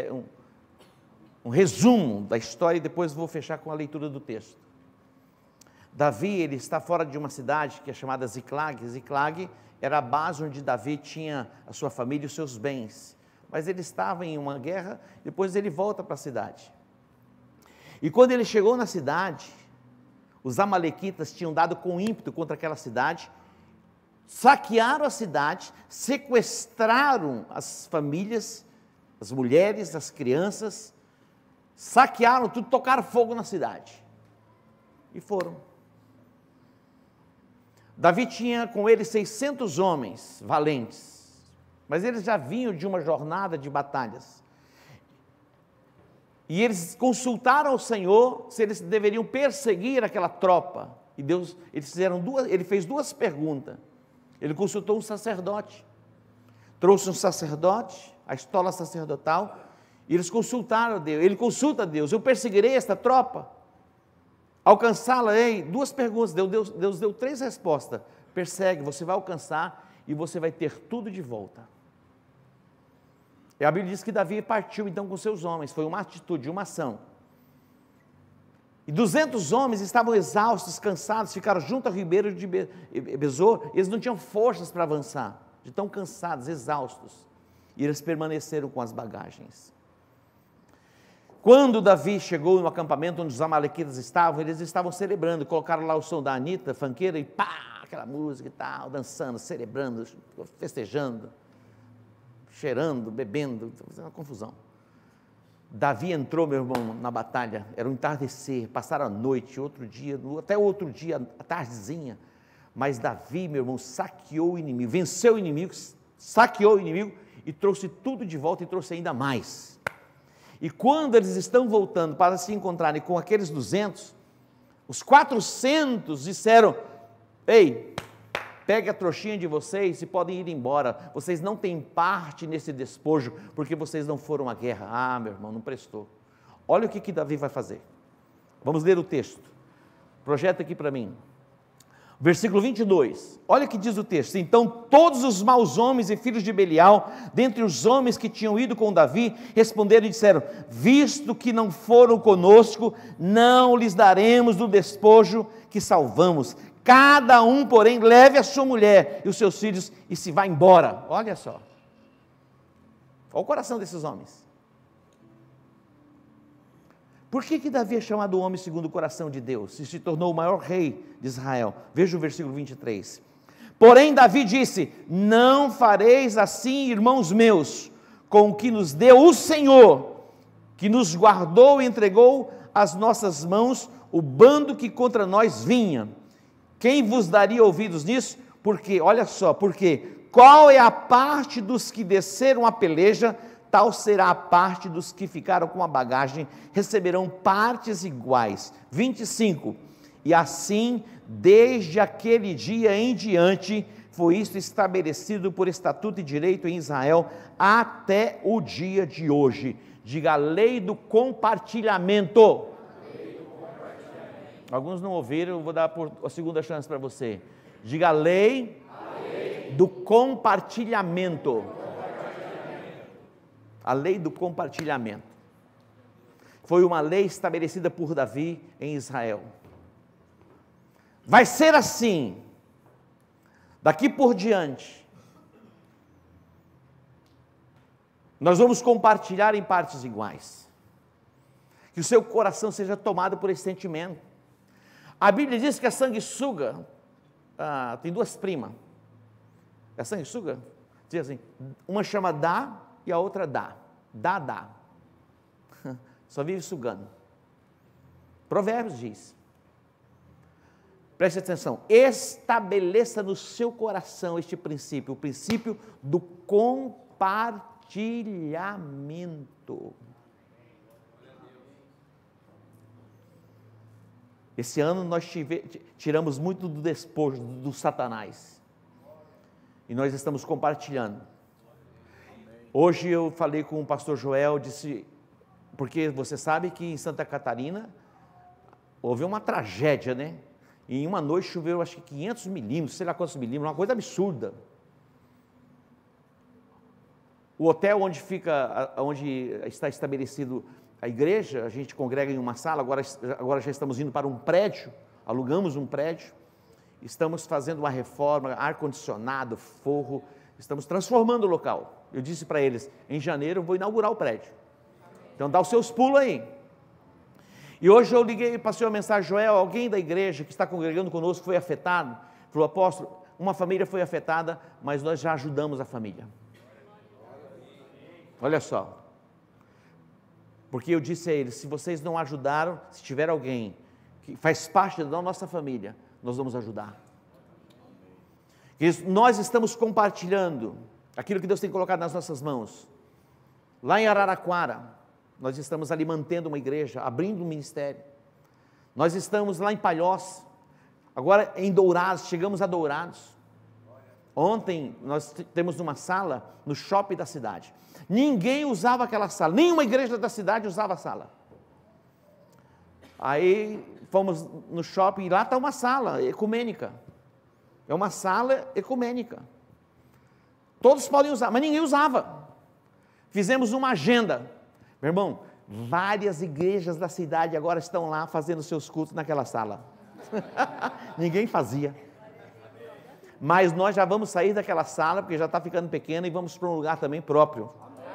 um resumo da história e depois vou fechar com a leitura do texto. Davi, ele está fora de uma cidade que é chamada Ziclag. Ziclag era a base onde Davi tinha a sua família e os seus bens. Mas ele estava em uma guerra, depois ele volta para a cidade. E quando ele chegou na cidade, os amalequitas tinham dado com ímpeto contra aquela cidade, saquearam a cidade, sequestraram as famílias, as mulheres, as crianças, saquearam tudo, tocaram fogo na cidade. E foram. Davi tinha com ele 600 homens valentes, mas eles já vinham de uma jornada de batalhas. E eles consultaram o Senhor se eles deveriam perseguir aquela tropa. E ele fez duas perguntas. Ele consultou um sacerdote, trouxe um sacerdote, a estola sacerdotal, e eles consultaram a Deus. Ele consulta a Deus: eu perseguirei esta tropa? Alcançá-la? Duas perguntas. Deus deu 3 respostas. Persegue, você vai alcançar e você vai ter tudo de volta. E a Bíblia diz que Davi partiu então com seus homens. Foi uma atitude, uma ação. E 200 homens estavam exaustos, cansados, ficaram junto ao ribeiro de Besor. Eles não tinham forças para avançar, de tão cansados, exaustos. E eles permaneceram com as bagagens. Quando Davi chegou no acampamento onde os amalequitas estavam, eles estavam celebrando, colocaram lá o som da Anitta, funkeira, e pá, aquela música e tal, dançando, celebrando, festejando, cheirando, bebendo, fazendo uma confusão. Davi entrou, meu irmão, na batalha, era um entardecer, passaram a noite, até outro dia, a tardezinha, mas Davi, meu irmão, saqueou o inimigo, venceu o inimigo, saqueou o inimigo e trouxe tudo de volta e trouxe ainda mais. E quando eles estão voltando para se encontrarem com aqueles 200, os 400 disseram: ei, pegue a trouxinha de vocês e podem ir embora, vocês não têm parte nesse despojo, porque vocês não foram à guerra. Ah, meu irmão, não prestou. Olha o que Davi vai fazer. Vamos ler o texto. Projeta aqui para mim. Versículo 22, olha o que diz o texto: então todos os maus homens e filhos de Belial, dentre os homens que tinham ido com Davi, responderam e disseram: visto que não foram conosco, não lhes daremos do despojo que salvamos. Cada um, porém, leve a sua mulher e os seus filhos e se vá embora. Olha só. Olha o coração desses homens. Por que Davi é chamado homem segundo o coração de Deus e se tornou o maior rei de Israel? Veja o versículo 23. Porém Davi disse: não fareis assim, irmãos meus, com o que nos deu o Senhor, que nos guardou e entregou às nossas mãos o bando que contra nós vinha. Quem vos daria ouvidos nisso? Porque, olha só, porque qual é a parte dos que desceram a peleja, tal será a parte dos que ficaram com a bagagem, receberão partes iguais. 25, e assim, desde aquele dia em diante, foi isto estabelecido por estatuto e direito em Israel, até o dia de hoje. Diga: a lei do compartilhamento. Alguns não ouviram, eu vou dar a segunda chance para você. Diga: a lei do compartilhamento. A lei do compartilhamento. Foi uma lei estabelecida por Davi em Israel. Vai ser assim, daqui por diante. Nós vamos compartilhar em partes iguais. Que o seu coração seja tomado por esse sentimento. A Bíblia diz que a sanguessuga tem 2 primas. A sanguessuga diz assim: uma chama Dá e a outra Dá. Dá. Só vive sugando. Provérbios diz. Preste atenção, estabeleça no seu coração este princípio, o princípio do compartilhamento. Esse ano nós tiramos muito do despojo do Satanás, e nós estamos compartilhando. Hoje eu falei com o pastor Joel, disse, porque você sabe que em Santa Catarina houve uma tragédia, né? E em uma noite choveu acho que 500 milímetros, sei lá quantos milímetros, uma coisa absurda. O hotel onde está estabelecido a igreja, a gente congrega em uma sala, agora já estamos indo para um prédio, alugamos um prédio, estamos fazendo uma reforma, ar-condicionado, forro, estamos transformando o local. Eu disse para eles, em janeiro eu vou inaugurar o prédio. Então dá os seus pulos aí. E hoje eu liguei e passei uma mensagem, Joel, alguém da igreja que está congregando conosco foi afetado? Falou, apóstolo, uma família foi afetada, mas nós já ajudamos a família. Olha só. Porque eu disse a eles, se vocês não ajudaram, se tiver alguém que faz parte da nossa família, nós vamos ajudar. Nós estamos compartilhando aquilo que Deus tem colocado nas nossas mãos. Lá em Araraquara, nós estamos ali mantendo uma igreja, abrindo um ministério. Nós estamos lá em Palhoça, agora em Dourados, chegamos a Dourados. Ontem nós temos uma sala no shopping da cidade. Ninguém usava aquela sala, nenhuma igreja da cidade usava a sala. Aí fomos no shopping e lá está uma sala ecumênica. É uma sala ecumênica. Todos podem usar, mas ninguém usava. Fizemos uma agenda. Meu irmão, várias igrejas da cidade agora estão lá fazendo seus cultos naquela sala. Ninguém fazia. Mas nós já vamos sair daquela sala, porque já está ficando pequena, e vamos para um lugar também próprio.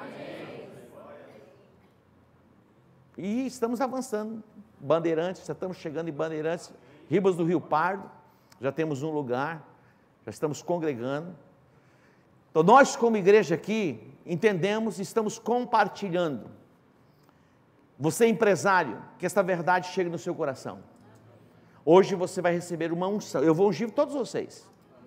E estamos avançando. Bandeirantes, já estamos chegando em Bandeirantes, Ribas do Rio Pardo, já temos um lugar, já estamos congregando. Então nós como igreja aqui, entendemos e estamos compartilhando. Você empresário, que esta verdade chegue no seu coração. Hoje você vai receber uma unção, eu vou ungir todos vocês.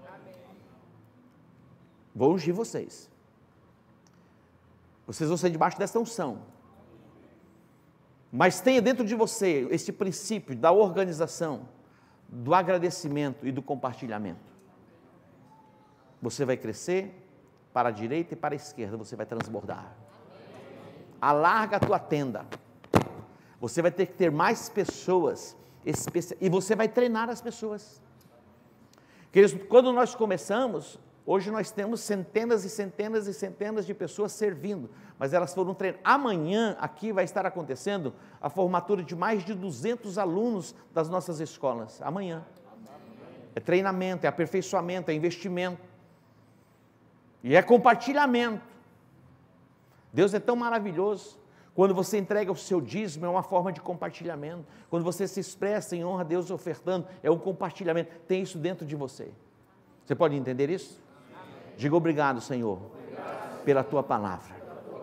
Vou ungir vocês. Vocês vão ser debaixo desta unção. Mas tenha dentro de você esse princípio da organização, do agradecimento e do compartilhamento. Você vai crescer para a direita e para a esquerda, você vai transbordar. Alarga a tua tenda. Você vai ter que ter mais pessoas e você vai treinar as pessoas. Queridos, quando nós começamos, hoje nós temos centenas e centenas e centenas de pessoas servindo, mas elas foram treinadas. Amanhã aqui vai estar acontecendo a formatura de mais de 200 alunos das nossas escolas. Amanhã. É treinamento, é aperfeiçoamento, é investimento. E é compartilhamento. Deus é tão maravilhoso. Quando você entrega o seu dízimo, é uma forma de compartilhamento. Quando você se expressa em honra a Deus ofertando, é um compartilhamento. Tem isso dentro de você. Você pode entender isso? Amém. Diga obrigado, Senhor, pela tua palavra.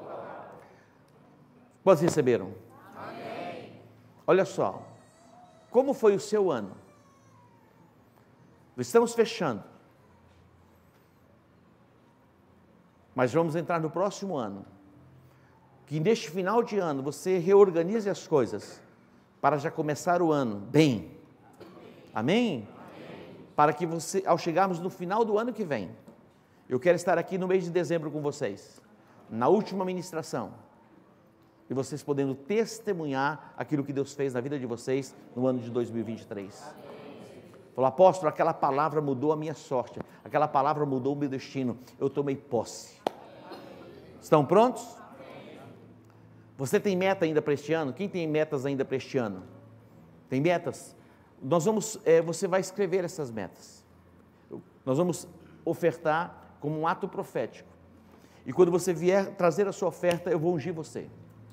Quantos receberam? Amém. Olha só, como foi o seu ano? Estamos fechando. Mas vamos entrar no próximo ano. Que neste final de ano você reorganize as coisas para já começar o ano bem. Amém? Amém? Para que você, ao chegarmos no final do ano que vem, eu quero estar aqui no mês de dezembro com vocês, na última ministração, e vocês podendo testemunhar aquilo que Deus fez na vida de vocês no ano de 2023. Falou, apóstolo, aquela palavra mudou a minha sorte, aquela palavra mudou o meu destino, eu tomei posse. Estão prontos? Você tem meta ainda para este ano? Quem tem metas ainda para este ano? Tem metas? Você vai escrever essas metas. Nós vamos ofertar como um ato profético. E quando você vier trazer a sua oferta, eu vou ungir você.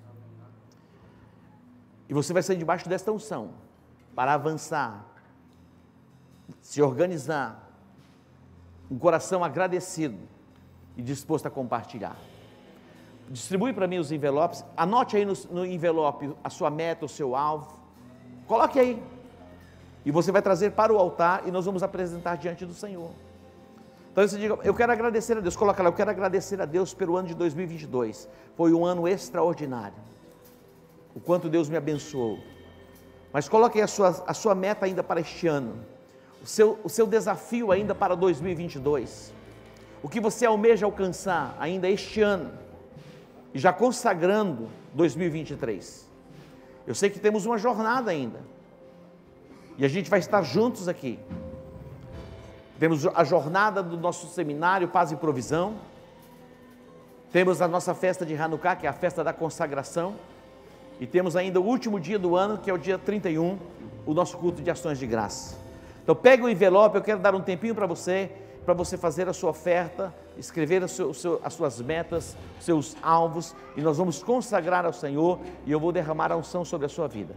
E você vai sair debaixo desta unção, para avançar, se organizar, um coração agradecido e disposto a compartilhar. Distribui para mim os envelopes, anote aí no envelope a sua meta, o seu alvo, coloque aí. E você vai trazer para o altar e nós vamos apresentar diante do Senhor. Então você diga, eu quero agradecer a Deus, coloca lá, eu quero agradecer a Deus pelo ano de 2022, foi um ano extraordinário, o quanto Deus me abençoou. Mas coloque a sua meta ainda para este ano, o seu desafio ainda para 2022, o que você almeja alcançar ainda este ano, e já consagrando 2023, eu sei que temos uma jornada ainda, e a gente vai estar juntos aqui. Temos a jornada do nosso seminário Paz e Provisão, temos a nossa festa de Hanukkah, que é a festa da consagração, e temos ainda o último dia do ano, que é o dia 31, o nosso culto de ações de graça. Então pegue o envelope, eu quero dar um tempinho para você fazer a sua oferta, escrever as suas metas, os seus alvos, e nós vamos consagrar ao Senhor, e eu vou derramar a unção sobre a sua vida.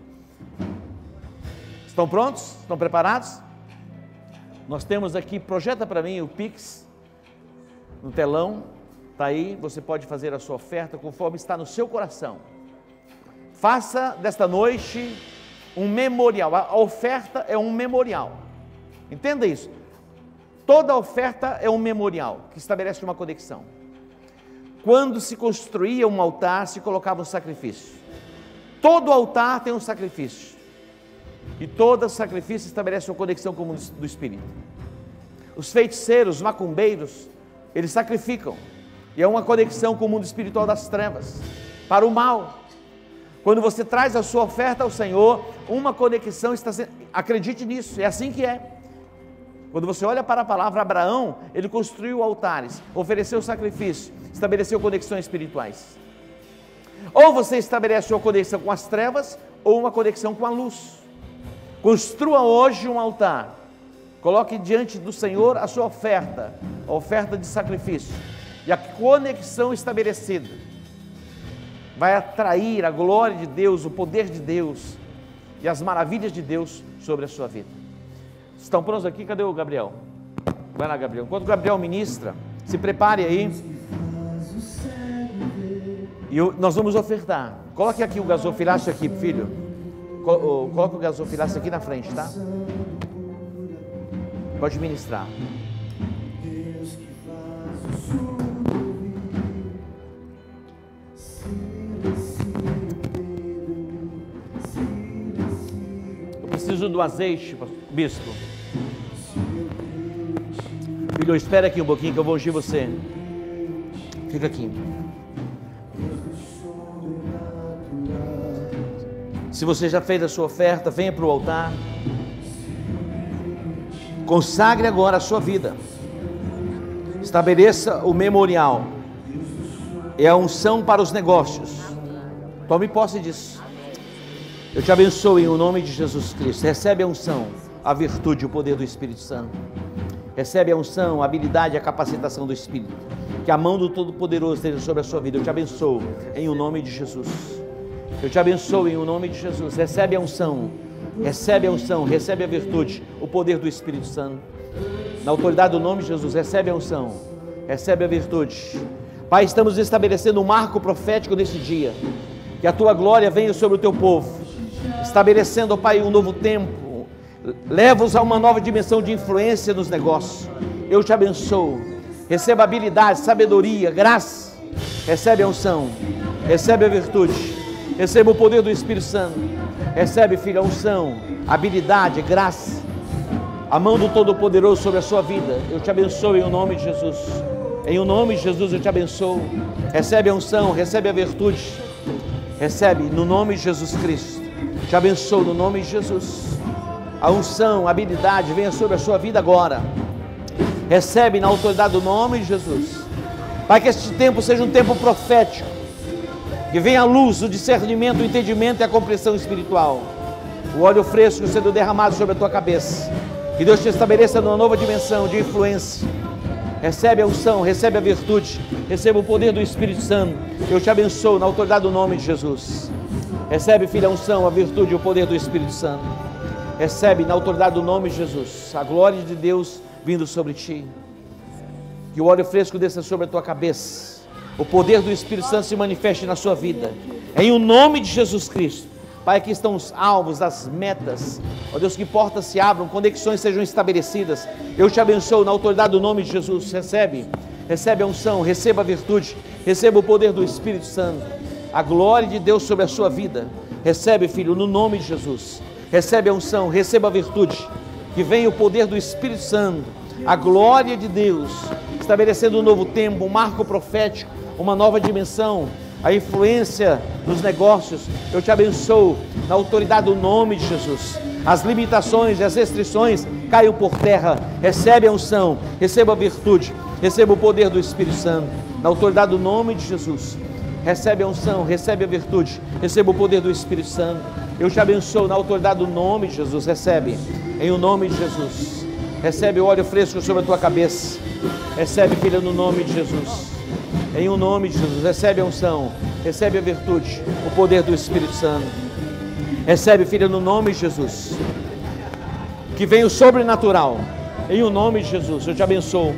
Estão prontos? Estão preparados? Nós temos aqui, projeta para mim o Pix, no telão, está aí, você pode fazer a sua oferta conforme está no seu coração. Faça desta noite um memorial, a oferta é um memorial, entenda isso, toda oferta é um memorial, que estabelece uma conexão. Quando se construía um altar, se colocava um sacrifício, todo altar tem um sacrifício, e todo sacrifício estabelece uma conexão com o mundo do Espírito. Os feiticeiros, os macumbeiros, eles sacrificam, e é uma conexão com o mundo espiritual das trevas, para o mal. Quando você traz a sua oferta ao Senhor, uma conexão está sendo, acredite nisso, é assim que é. Quando você olha para a palavra, Abraão, ele construiu altares, ofereceu sacrifício, estabeleceu conexões espirituais. Ou você estabelece uma conexão com as trevas, ou uma conexão com a luz. Construa hoje um altar, coloque diante do Senhor a sua oferta, a oferta de sacrifício, e a conexão estabelecida vai atrair a glória de Deus, o poder de Deus e as maravilhas de Deus sobre a sua vida. Estão prontos aqui? Cadê o Gabriel? Vai lá, Gabriel. Enquanto o Gabriel ministra, se prepare aí, e nós vamos ofertar. Coloque aqui o gasofilácio aqui, filho. Coloca o gasofilácio aqui na frente, tá? Pode ministrar. Eu preciso do azeite, bispo. Filho, espera aqui um pouquinho que eu vou ungir você. Fica aqui. Se você já fez a sua oferta, venha para o altar. Consagre agora a sua vida. Estabeleça o memorial. É a unção para os negócios. Tome posse disso. Eu te abençoo em nome de Jesus Cristo. Recebe a unção, a virtude e o poder do Espírito Santo. Recebe a unção, a habilidade e a capacitação do Espírito. Que a mão do Todo-Poderoso esteja sobre a sua vida. Eu te abençoo em nome de Jesus. Eu te abençoo em nome de Jesus. Recebe a unção, recebe a virtude, o poder do Espírito Santo. Na autoridade do nome de Jesus, recebe a unção, recebe a virtude. Pai, estamos estabelecendo um marco profético nesse dia. Que a tua glória venha sobre o teu povo, estabelecendo, ó Pai, um novo tempo. Leva-os a uma nova dimensão de influência nos negócios. Eu te abençoo. Receba habilidade, sabedoria, graça. Recebe a unção, recebe a virtude. Receba o poder do Espírito Santo. Recebe, filho, a unção, habilidade, graça, a mão do Todo-Poderoso sobre a sua vida. Eu te abençoo em nome de Jesus. Em nome de Jesus eu te abençoo. Recebe a unção, recebe a virtude. Recebe no nome de Jesus Cristo. Te abençoo no nome de Jesus. A unção, a habilidade venha sobre a sua vida agora. Recebe na autoridade do nome de Jesus. Pai, que este tempo seja um tempo profético. Que venha a luz, o discernimento, o entendimento e a compreensão espiritual. O óleo fresco sendo derramado sobre a tua cabeça. Que Deus te estabeleça numa nova dimensão de influência. Recebe a unção, recebe a virtude, recebe o poder do Espírito Santo. Eu te abençoo na autoridade do nome de Jesus. Recebe, filho, a unção, a virtude e o poder do Espírito Santo. Recebe na autoridade do nome de Jesus a glória de Deus vindo sobre ti. Que o óleo fresco desça sobre a tua cabeça. O poder do Espírito Santo se manifeste na sua vida. Em o nome de Jesus Cristo. Pai, aqui estão os alvos, as metas, ó Deus, que portas se abram, conexões sejam estabelecidas. Eu te abençoo na autoridade do nome de Jesus. Recebe a unção, receba a virtude, receba o poder do Espírito Santo, a glória de Deus sobre a sua vida. Recebe, filho, no nome de Jesus. Recebe a unção, receba a virtude, que venha o poder do Espírito Santo, a glória de Deus, estabelecendo um novo tempo, um marco profético, uma nova dimensão, a influência dos negócios. Eu te abençoo na autoridade do nome de Jesus. As limitações e as restrições caiam por terra. Recebe a unção, receba a virtude, receba o poder do Espírito Santo, na autoridade do nome de Jesus. Recebe a unção, recebe a virtude, receba o poder do Espírito Santo. Eu te abençoo na autoridade do nome de Jesus. Recebe, em o nome de Jesus. Recebe o óleo fresco sobre a tua cabeça. Recebe, filha, no nome de Jesus. Em o nome de Jesus. Recebe a unção, recebe a virtude, o poder do Espírito Santo. Recebe, filha, no nome de Jesus. Que venha o sobrenatural. Em o nome de Jesus. Eu te abençoo.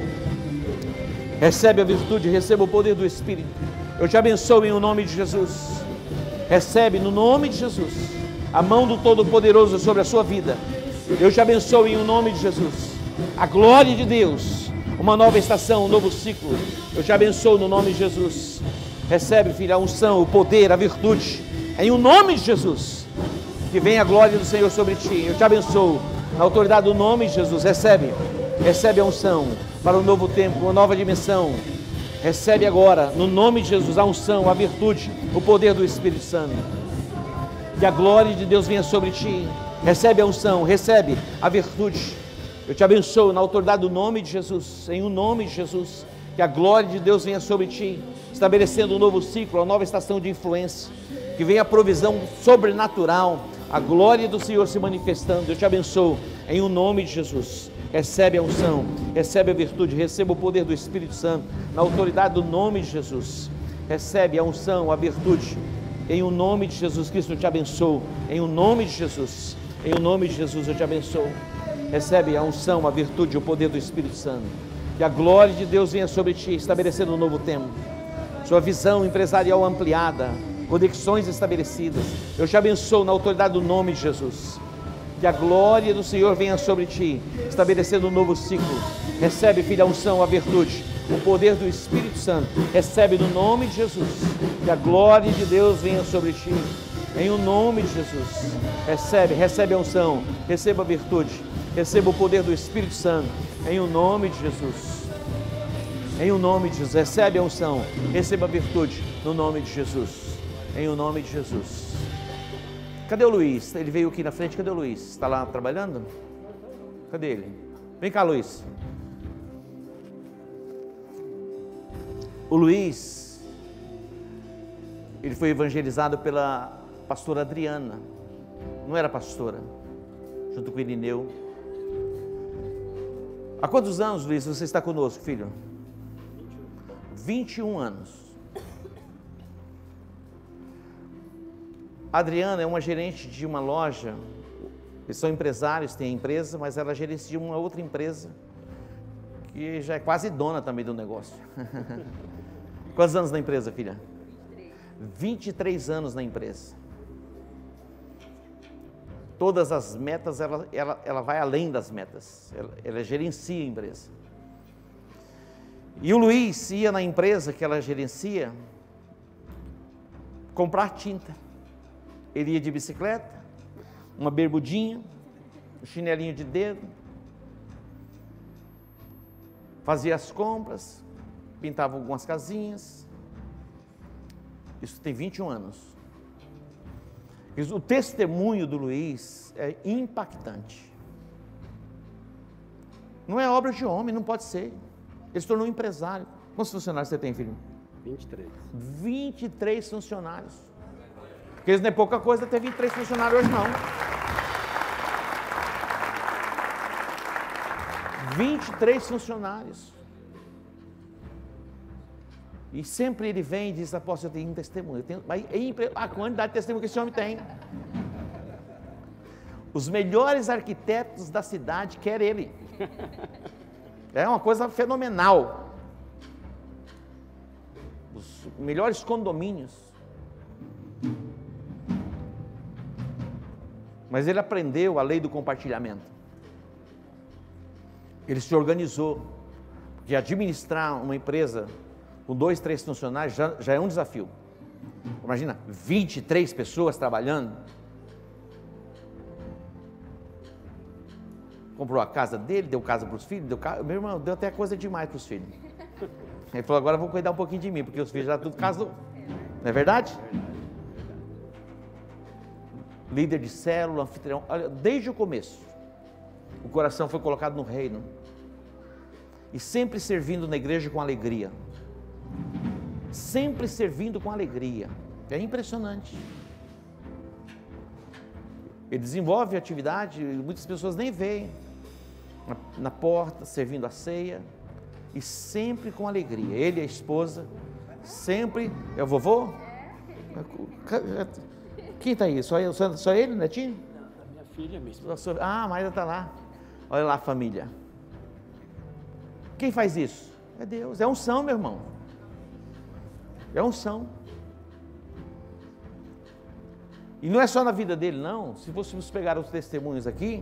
Recebe a virtude, receba o poder do Espírito. Eu te abençoo em o nome de Jesus. Recebe no nome de Jesus a mão do Todo-Poderoso sobre a sua vida. Eu te abençoo em o nome de Jesus. A glória de Deus, uma nova estação, um novo ciclo. Eu te abençoo no nome de Jesus. Recebe, filha, a unção, o poder, a virtude, em o nome de Jesus. Que venha a glória do Senhor sobre ti. Eu te abençoo na autoridade do nome de Jesus. Recebe a unção para um novo tempo, uma nova dimensão. Recebe agora, no nome de Jesus, a unção, a virtude, o poder do Espírito Santo. Que a glória de Deus venha sobre ti. Recebe a unção, recebe a virtude. Eu te abençoo na autoridade do nome de Jesus, em o nome de Jesus. Que a glória de Deus venha sobre ti, estabelecendo um novo ciclo, uma nova estação de influência. Que venha a provisão sobrenatural, a glória do Senhor se manifestando. Eu te abençoo em o nome de Jesus. Recebe a unção, recebe a virtude, receba o poder do Espírito Santo, na autoridade do nome de Jesus. Recebe a unção, a virtude, em o nome de Jesus Cristo. Eu te abençoo, em o nome de Jesus. Em o nome de Jesus eu te abençoo. Recebe a unção, a virtude, o poder do Espírito Santo. Que a glória de Deus venha sobre ti, estabelecendo um novo tempo. Sua visão empresarial ampliada, conexões estabelecidas. Eu te abençoo na autoridade do nome de Jesus. Que a glória do Senhor venha sobre ti, estabelecendo um novo ciclo. Recebe, filha, a unção, a virtude, o poder do Espírito Santo. Recebe no nome de Jesus. Que a glória de Deus venha sobre ti, em o nome de Jesus. Recebe a unção, receba a virtude, receba o poder do Espírito Santo, em o nome de Jesus. Em o nome de Jesus. Recebe a unção, receba a virtude, no nome de Jesus. Em o nome de Jesus. Cadê o Luiz? Ele veio aqui na frente. Cadê o Luiz? Está lá trabalhando? Cadê ele? Vem cá, Luiz. O Luiz, ele foi evangelizado pela pastora Adriana. Não era pastora, junto com o Irineu. Há quantos anos, Luiz, você está conosco, filho? 21 anos. A Adriana é uma gerente de uma loja. Eles são empresários, têm empresa, mas ela gerencia uma outra empresa que já é quase dona também do negócio. Quantos anos na empresa, filha? 23 anos na empresa. Todas as metas, ela vai além das metas. Ela gerencia a empresa. E o Luiz ia na empresa que ela gerencia comprar tinta. Ele ia de bicicleta, uma bermudinha, um chinelinho de dedo, fazia as compras, pintava algumas casinhas. Isso tem 21 anos. O testemunho do Luiz é impactante. Não é obra de homem, não pode ser. Ele se tornou um empresário. Quantos funcionários você tem, filho? 23. 23 funcionários. Porque isso não é pouca coisa ter 23 funcionários hoje, não. 23 funcionários. E sempre ele vem e diz: apóstolo, eu tenho um testemunho. A quantidade de testemunho que esse homem tem. Os melhores arquitetos da cidade querem ele. É uma coisa fenomenal. Os melhores condomínios. Mas ele aprendeu a lei do compartilhamento. Ele se organizou, porque administrar uma empresa com 2, 3 funcionários já é um desafio. Imagina, 23 pessoas trabalhando. Comprou a casa dele, deu casa para os filhos, meu irmão, deu até coisa demais para os filhos. Ele falou, agora eu vou cuidar um pouquinho de mim, porque os filhos já tudo casou. Não é verdade? Líder de célula, anfitrião, olha, desde o começo, o coração foi colocado no reino. E sempre servindo na igreja com alegria. Sempre servindo com alegria. É impressionante. Ele desenvolve atividade, muitas pessoas nem veem. Na porta, servindo a ceia. E sempre com alegria. Ele e a esposa, sempre. É o vovô? Quem está aí? Só ele, netinho? Não, a minha filha mesmo. Ah, a Maíra está lá. Olha lá a família. Quem faz isso? É Deus. É unção, meu irmão. É unção. E não é só na vida dele, não. Se fôssemos pegar os testemunhos aqui,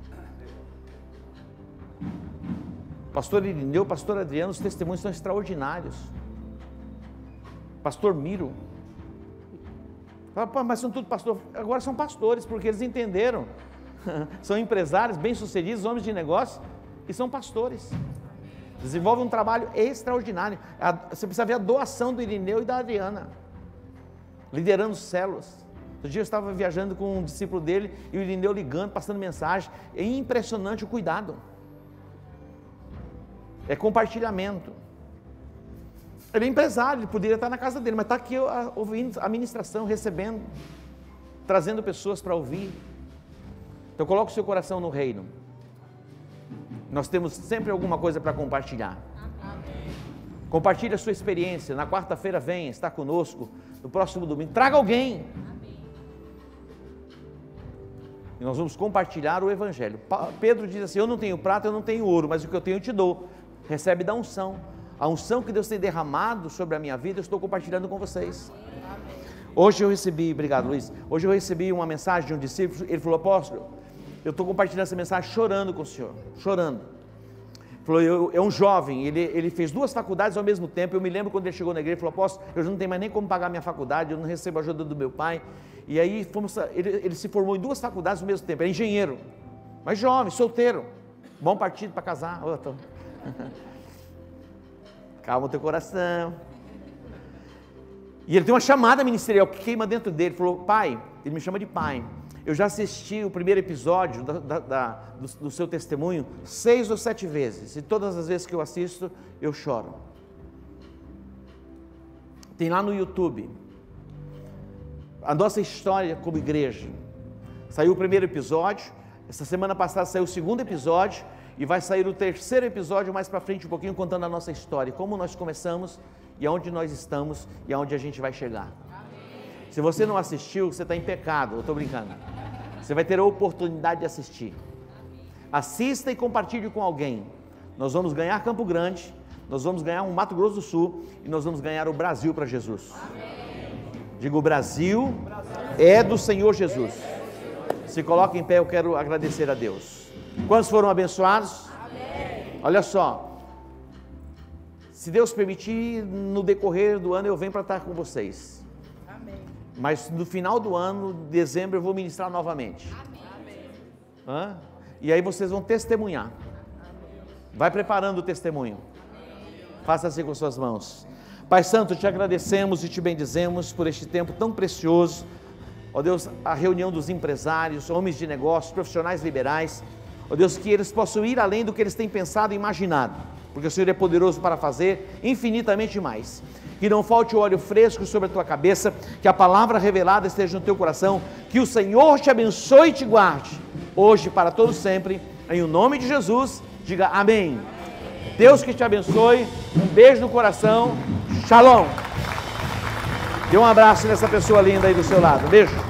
pastor Irineu, pastor Adriano, os testemunhos são extraordinários. Pastor Miro. Fala, mas são tudo pastores. Agora são pastores, porque eles entenderam. São empresários bem-sucedidos, homens de negócio, e são pastores. Desenvolvem um trabalho extraordinário. Você precisa ver a doação do Irineu e da Adriana, liderando células. Outro dia eu estava viajando com um discípulo dele, e o Irineu ligando, passando mensagem. É impressionante o cuidado. É compartilhamento. Ele é empresário, ele poderia estar na casa dele, mas está aqui ouvindo a ministração, recebendo, trazendo pessoas para ouvir. Então coloque o seu coração no reino. Nós temos sempre alguma coisa para compartilhar. Compartilhe a sua experiência. Na quarta-feira venha, está conosco. No próximo domingo, traga alguém. E nós vamos compartilhar o Evangelho. Pedro diz assim, eu não tenho prata, eu não tenho ouro, mas o que eu tenho eu te dou. Recebe da unção. A unção que Deus tem derramado sobre a minha vida, eu estou compartilhando com vocês. Hoje eu recebi, obrigado Luiz, hoje eu recebi uma mensagem de um discípulo, ele falou, apóstolo, eu estou compartilhando essa mensagem chorando com o senhor, chorando. Ele falou, é um jovem, ele fez 2 faculdades ao mesmo tempo, eu me lembro quando ele chegou na igreja, ele falou, apóstolo, eu já não tenho mais nem como pagar minha faculdade, eu não recebo a ajuda do meu pai, e aí ele se formou em 2 faculdades ao mesmo tempo, era engenheiro, mas jovem, solteiro, bom partido para casar. Calma o teu coração. E ele tem uma chamada ministerial que queima dentro dele. Ele falou, pai, ele me chama de pai, eu já assisti o primeiro episódio do seu testemunho 6 ou 7 vezes, e todas as vezes que eu assisto, eu choro. Tem lá no YouTube a nossa história como igreja. Saiu o primeiro episódio, essa semana passada saiu o segundo episódio, e vai sair o 3º episódio mais para frente um pouquinho, contando a nossa história, como nós começamos, e aonde nós estamos, e aonde a gente vai chegar. Amém. Se você não assistiu, você está em pecado, eu estou brincando. Você vai ter a oportunidade de assistir. Assista e compartilhe com alguém. Nós vamos ganhar Campo Grande, nós vamos ganhar um Mato Grosso do Sul, e nós vamos ganhar o Brasil para Jesus. Amém. Digo, o Brasil é do Senhor Jesus. Se coloca em pé, eu quero agradecer a Deus. Quantos foram abençoados? Amém. Olha só, se Deus permitir, no decorrer do ano eu venho para estar com vocês. Amém. Mas no final do ano, dezembro, eu vou ministrar novamente. Amém. E aí vocês vão testemunhar. Amém. Vai preparando o testemunho. Amém. Faça assim com suas mãos. Pai Santo, te agradecemos e te bendizemos por este tempo tão precioso. Ó Deus, a reunião dos empresários, homens de negócios, profissionais liberais. Ó Deus, que eles possam ir além do que eles têm pensado e imaginado, porque o Senhor é poderoso para fazer infinitamente mais. Que não falte o óleo fresco sobre a tua cabeça, que a palavra revelada esteja no teu coração, que o Senhor te abençoe e te guarde, hoje para todo sempre, em o nome de Jesus, diga amém. Deus que te abençoe, um beijo no coração, shalom. Dê um abraço nessa pessoa linda aí do seu lado, beijo.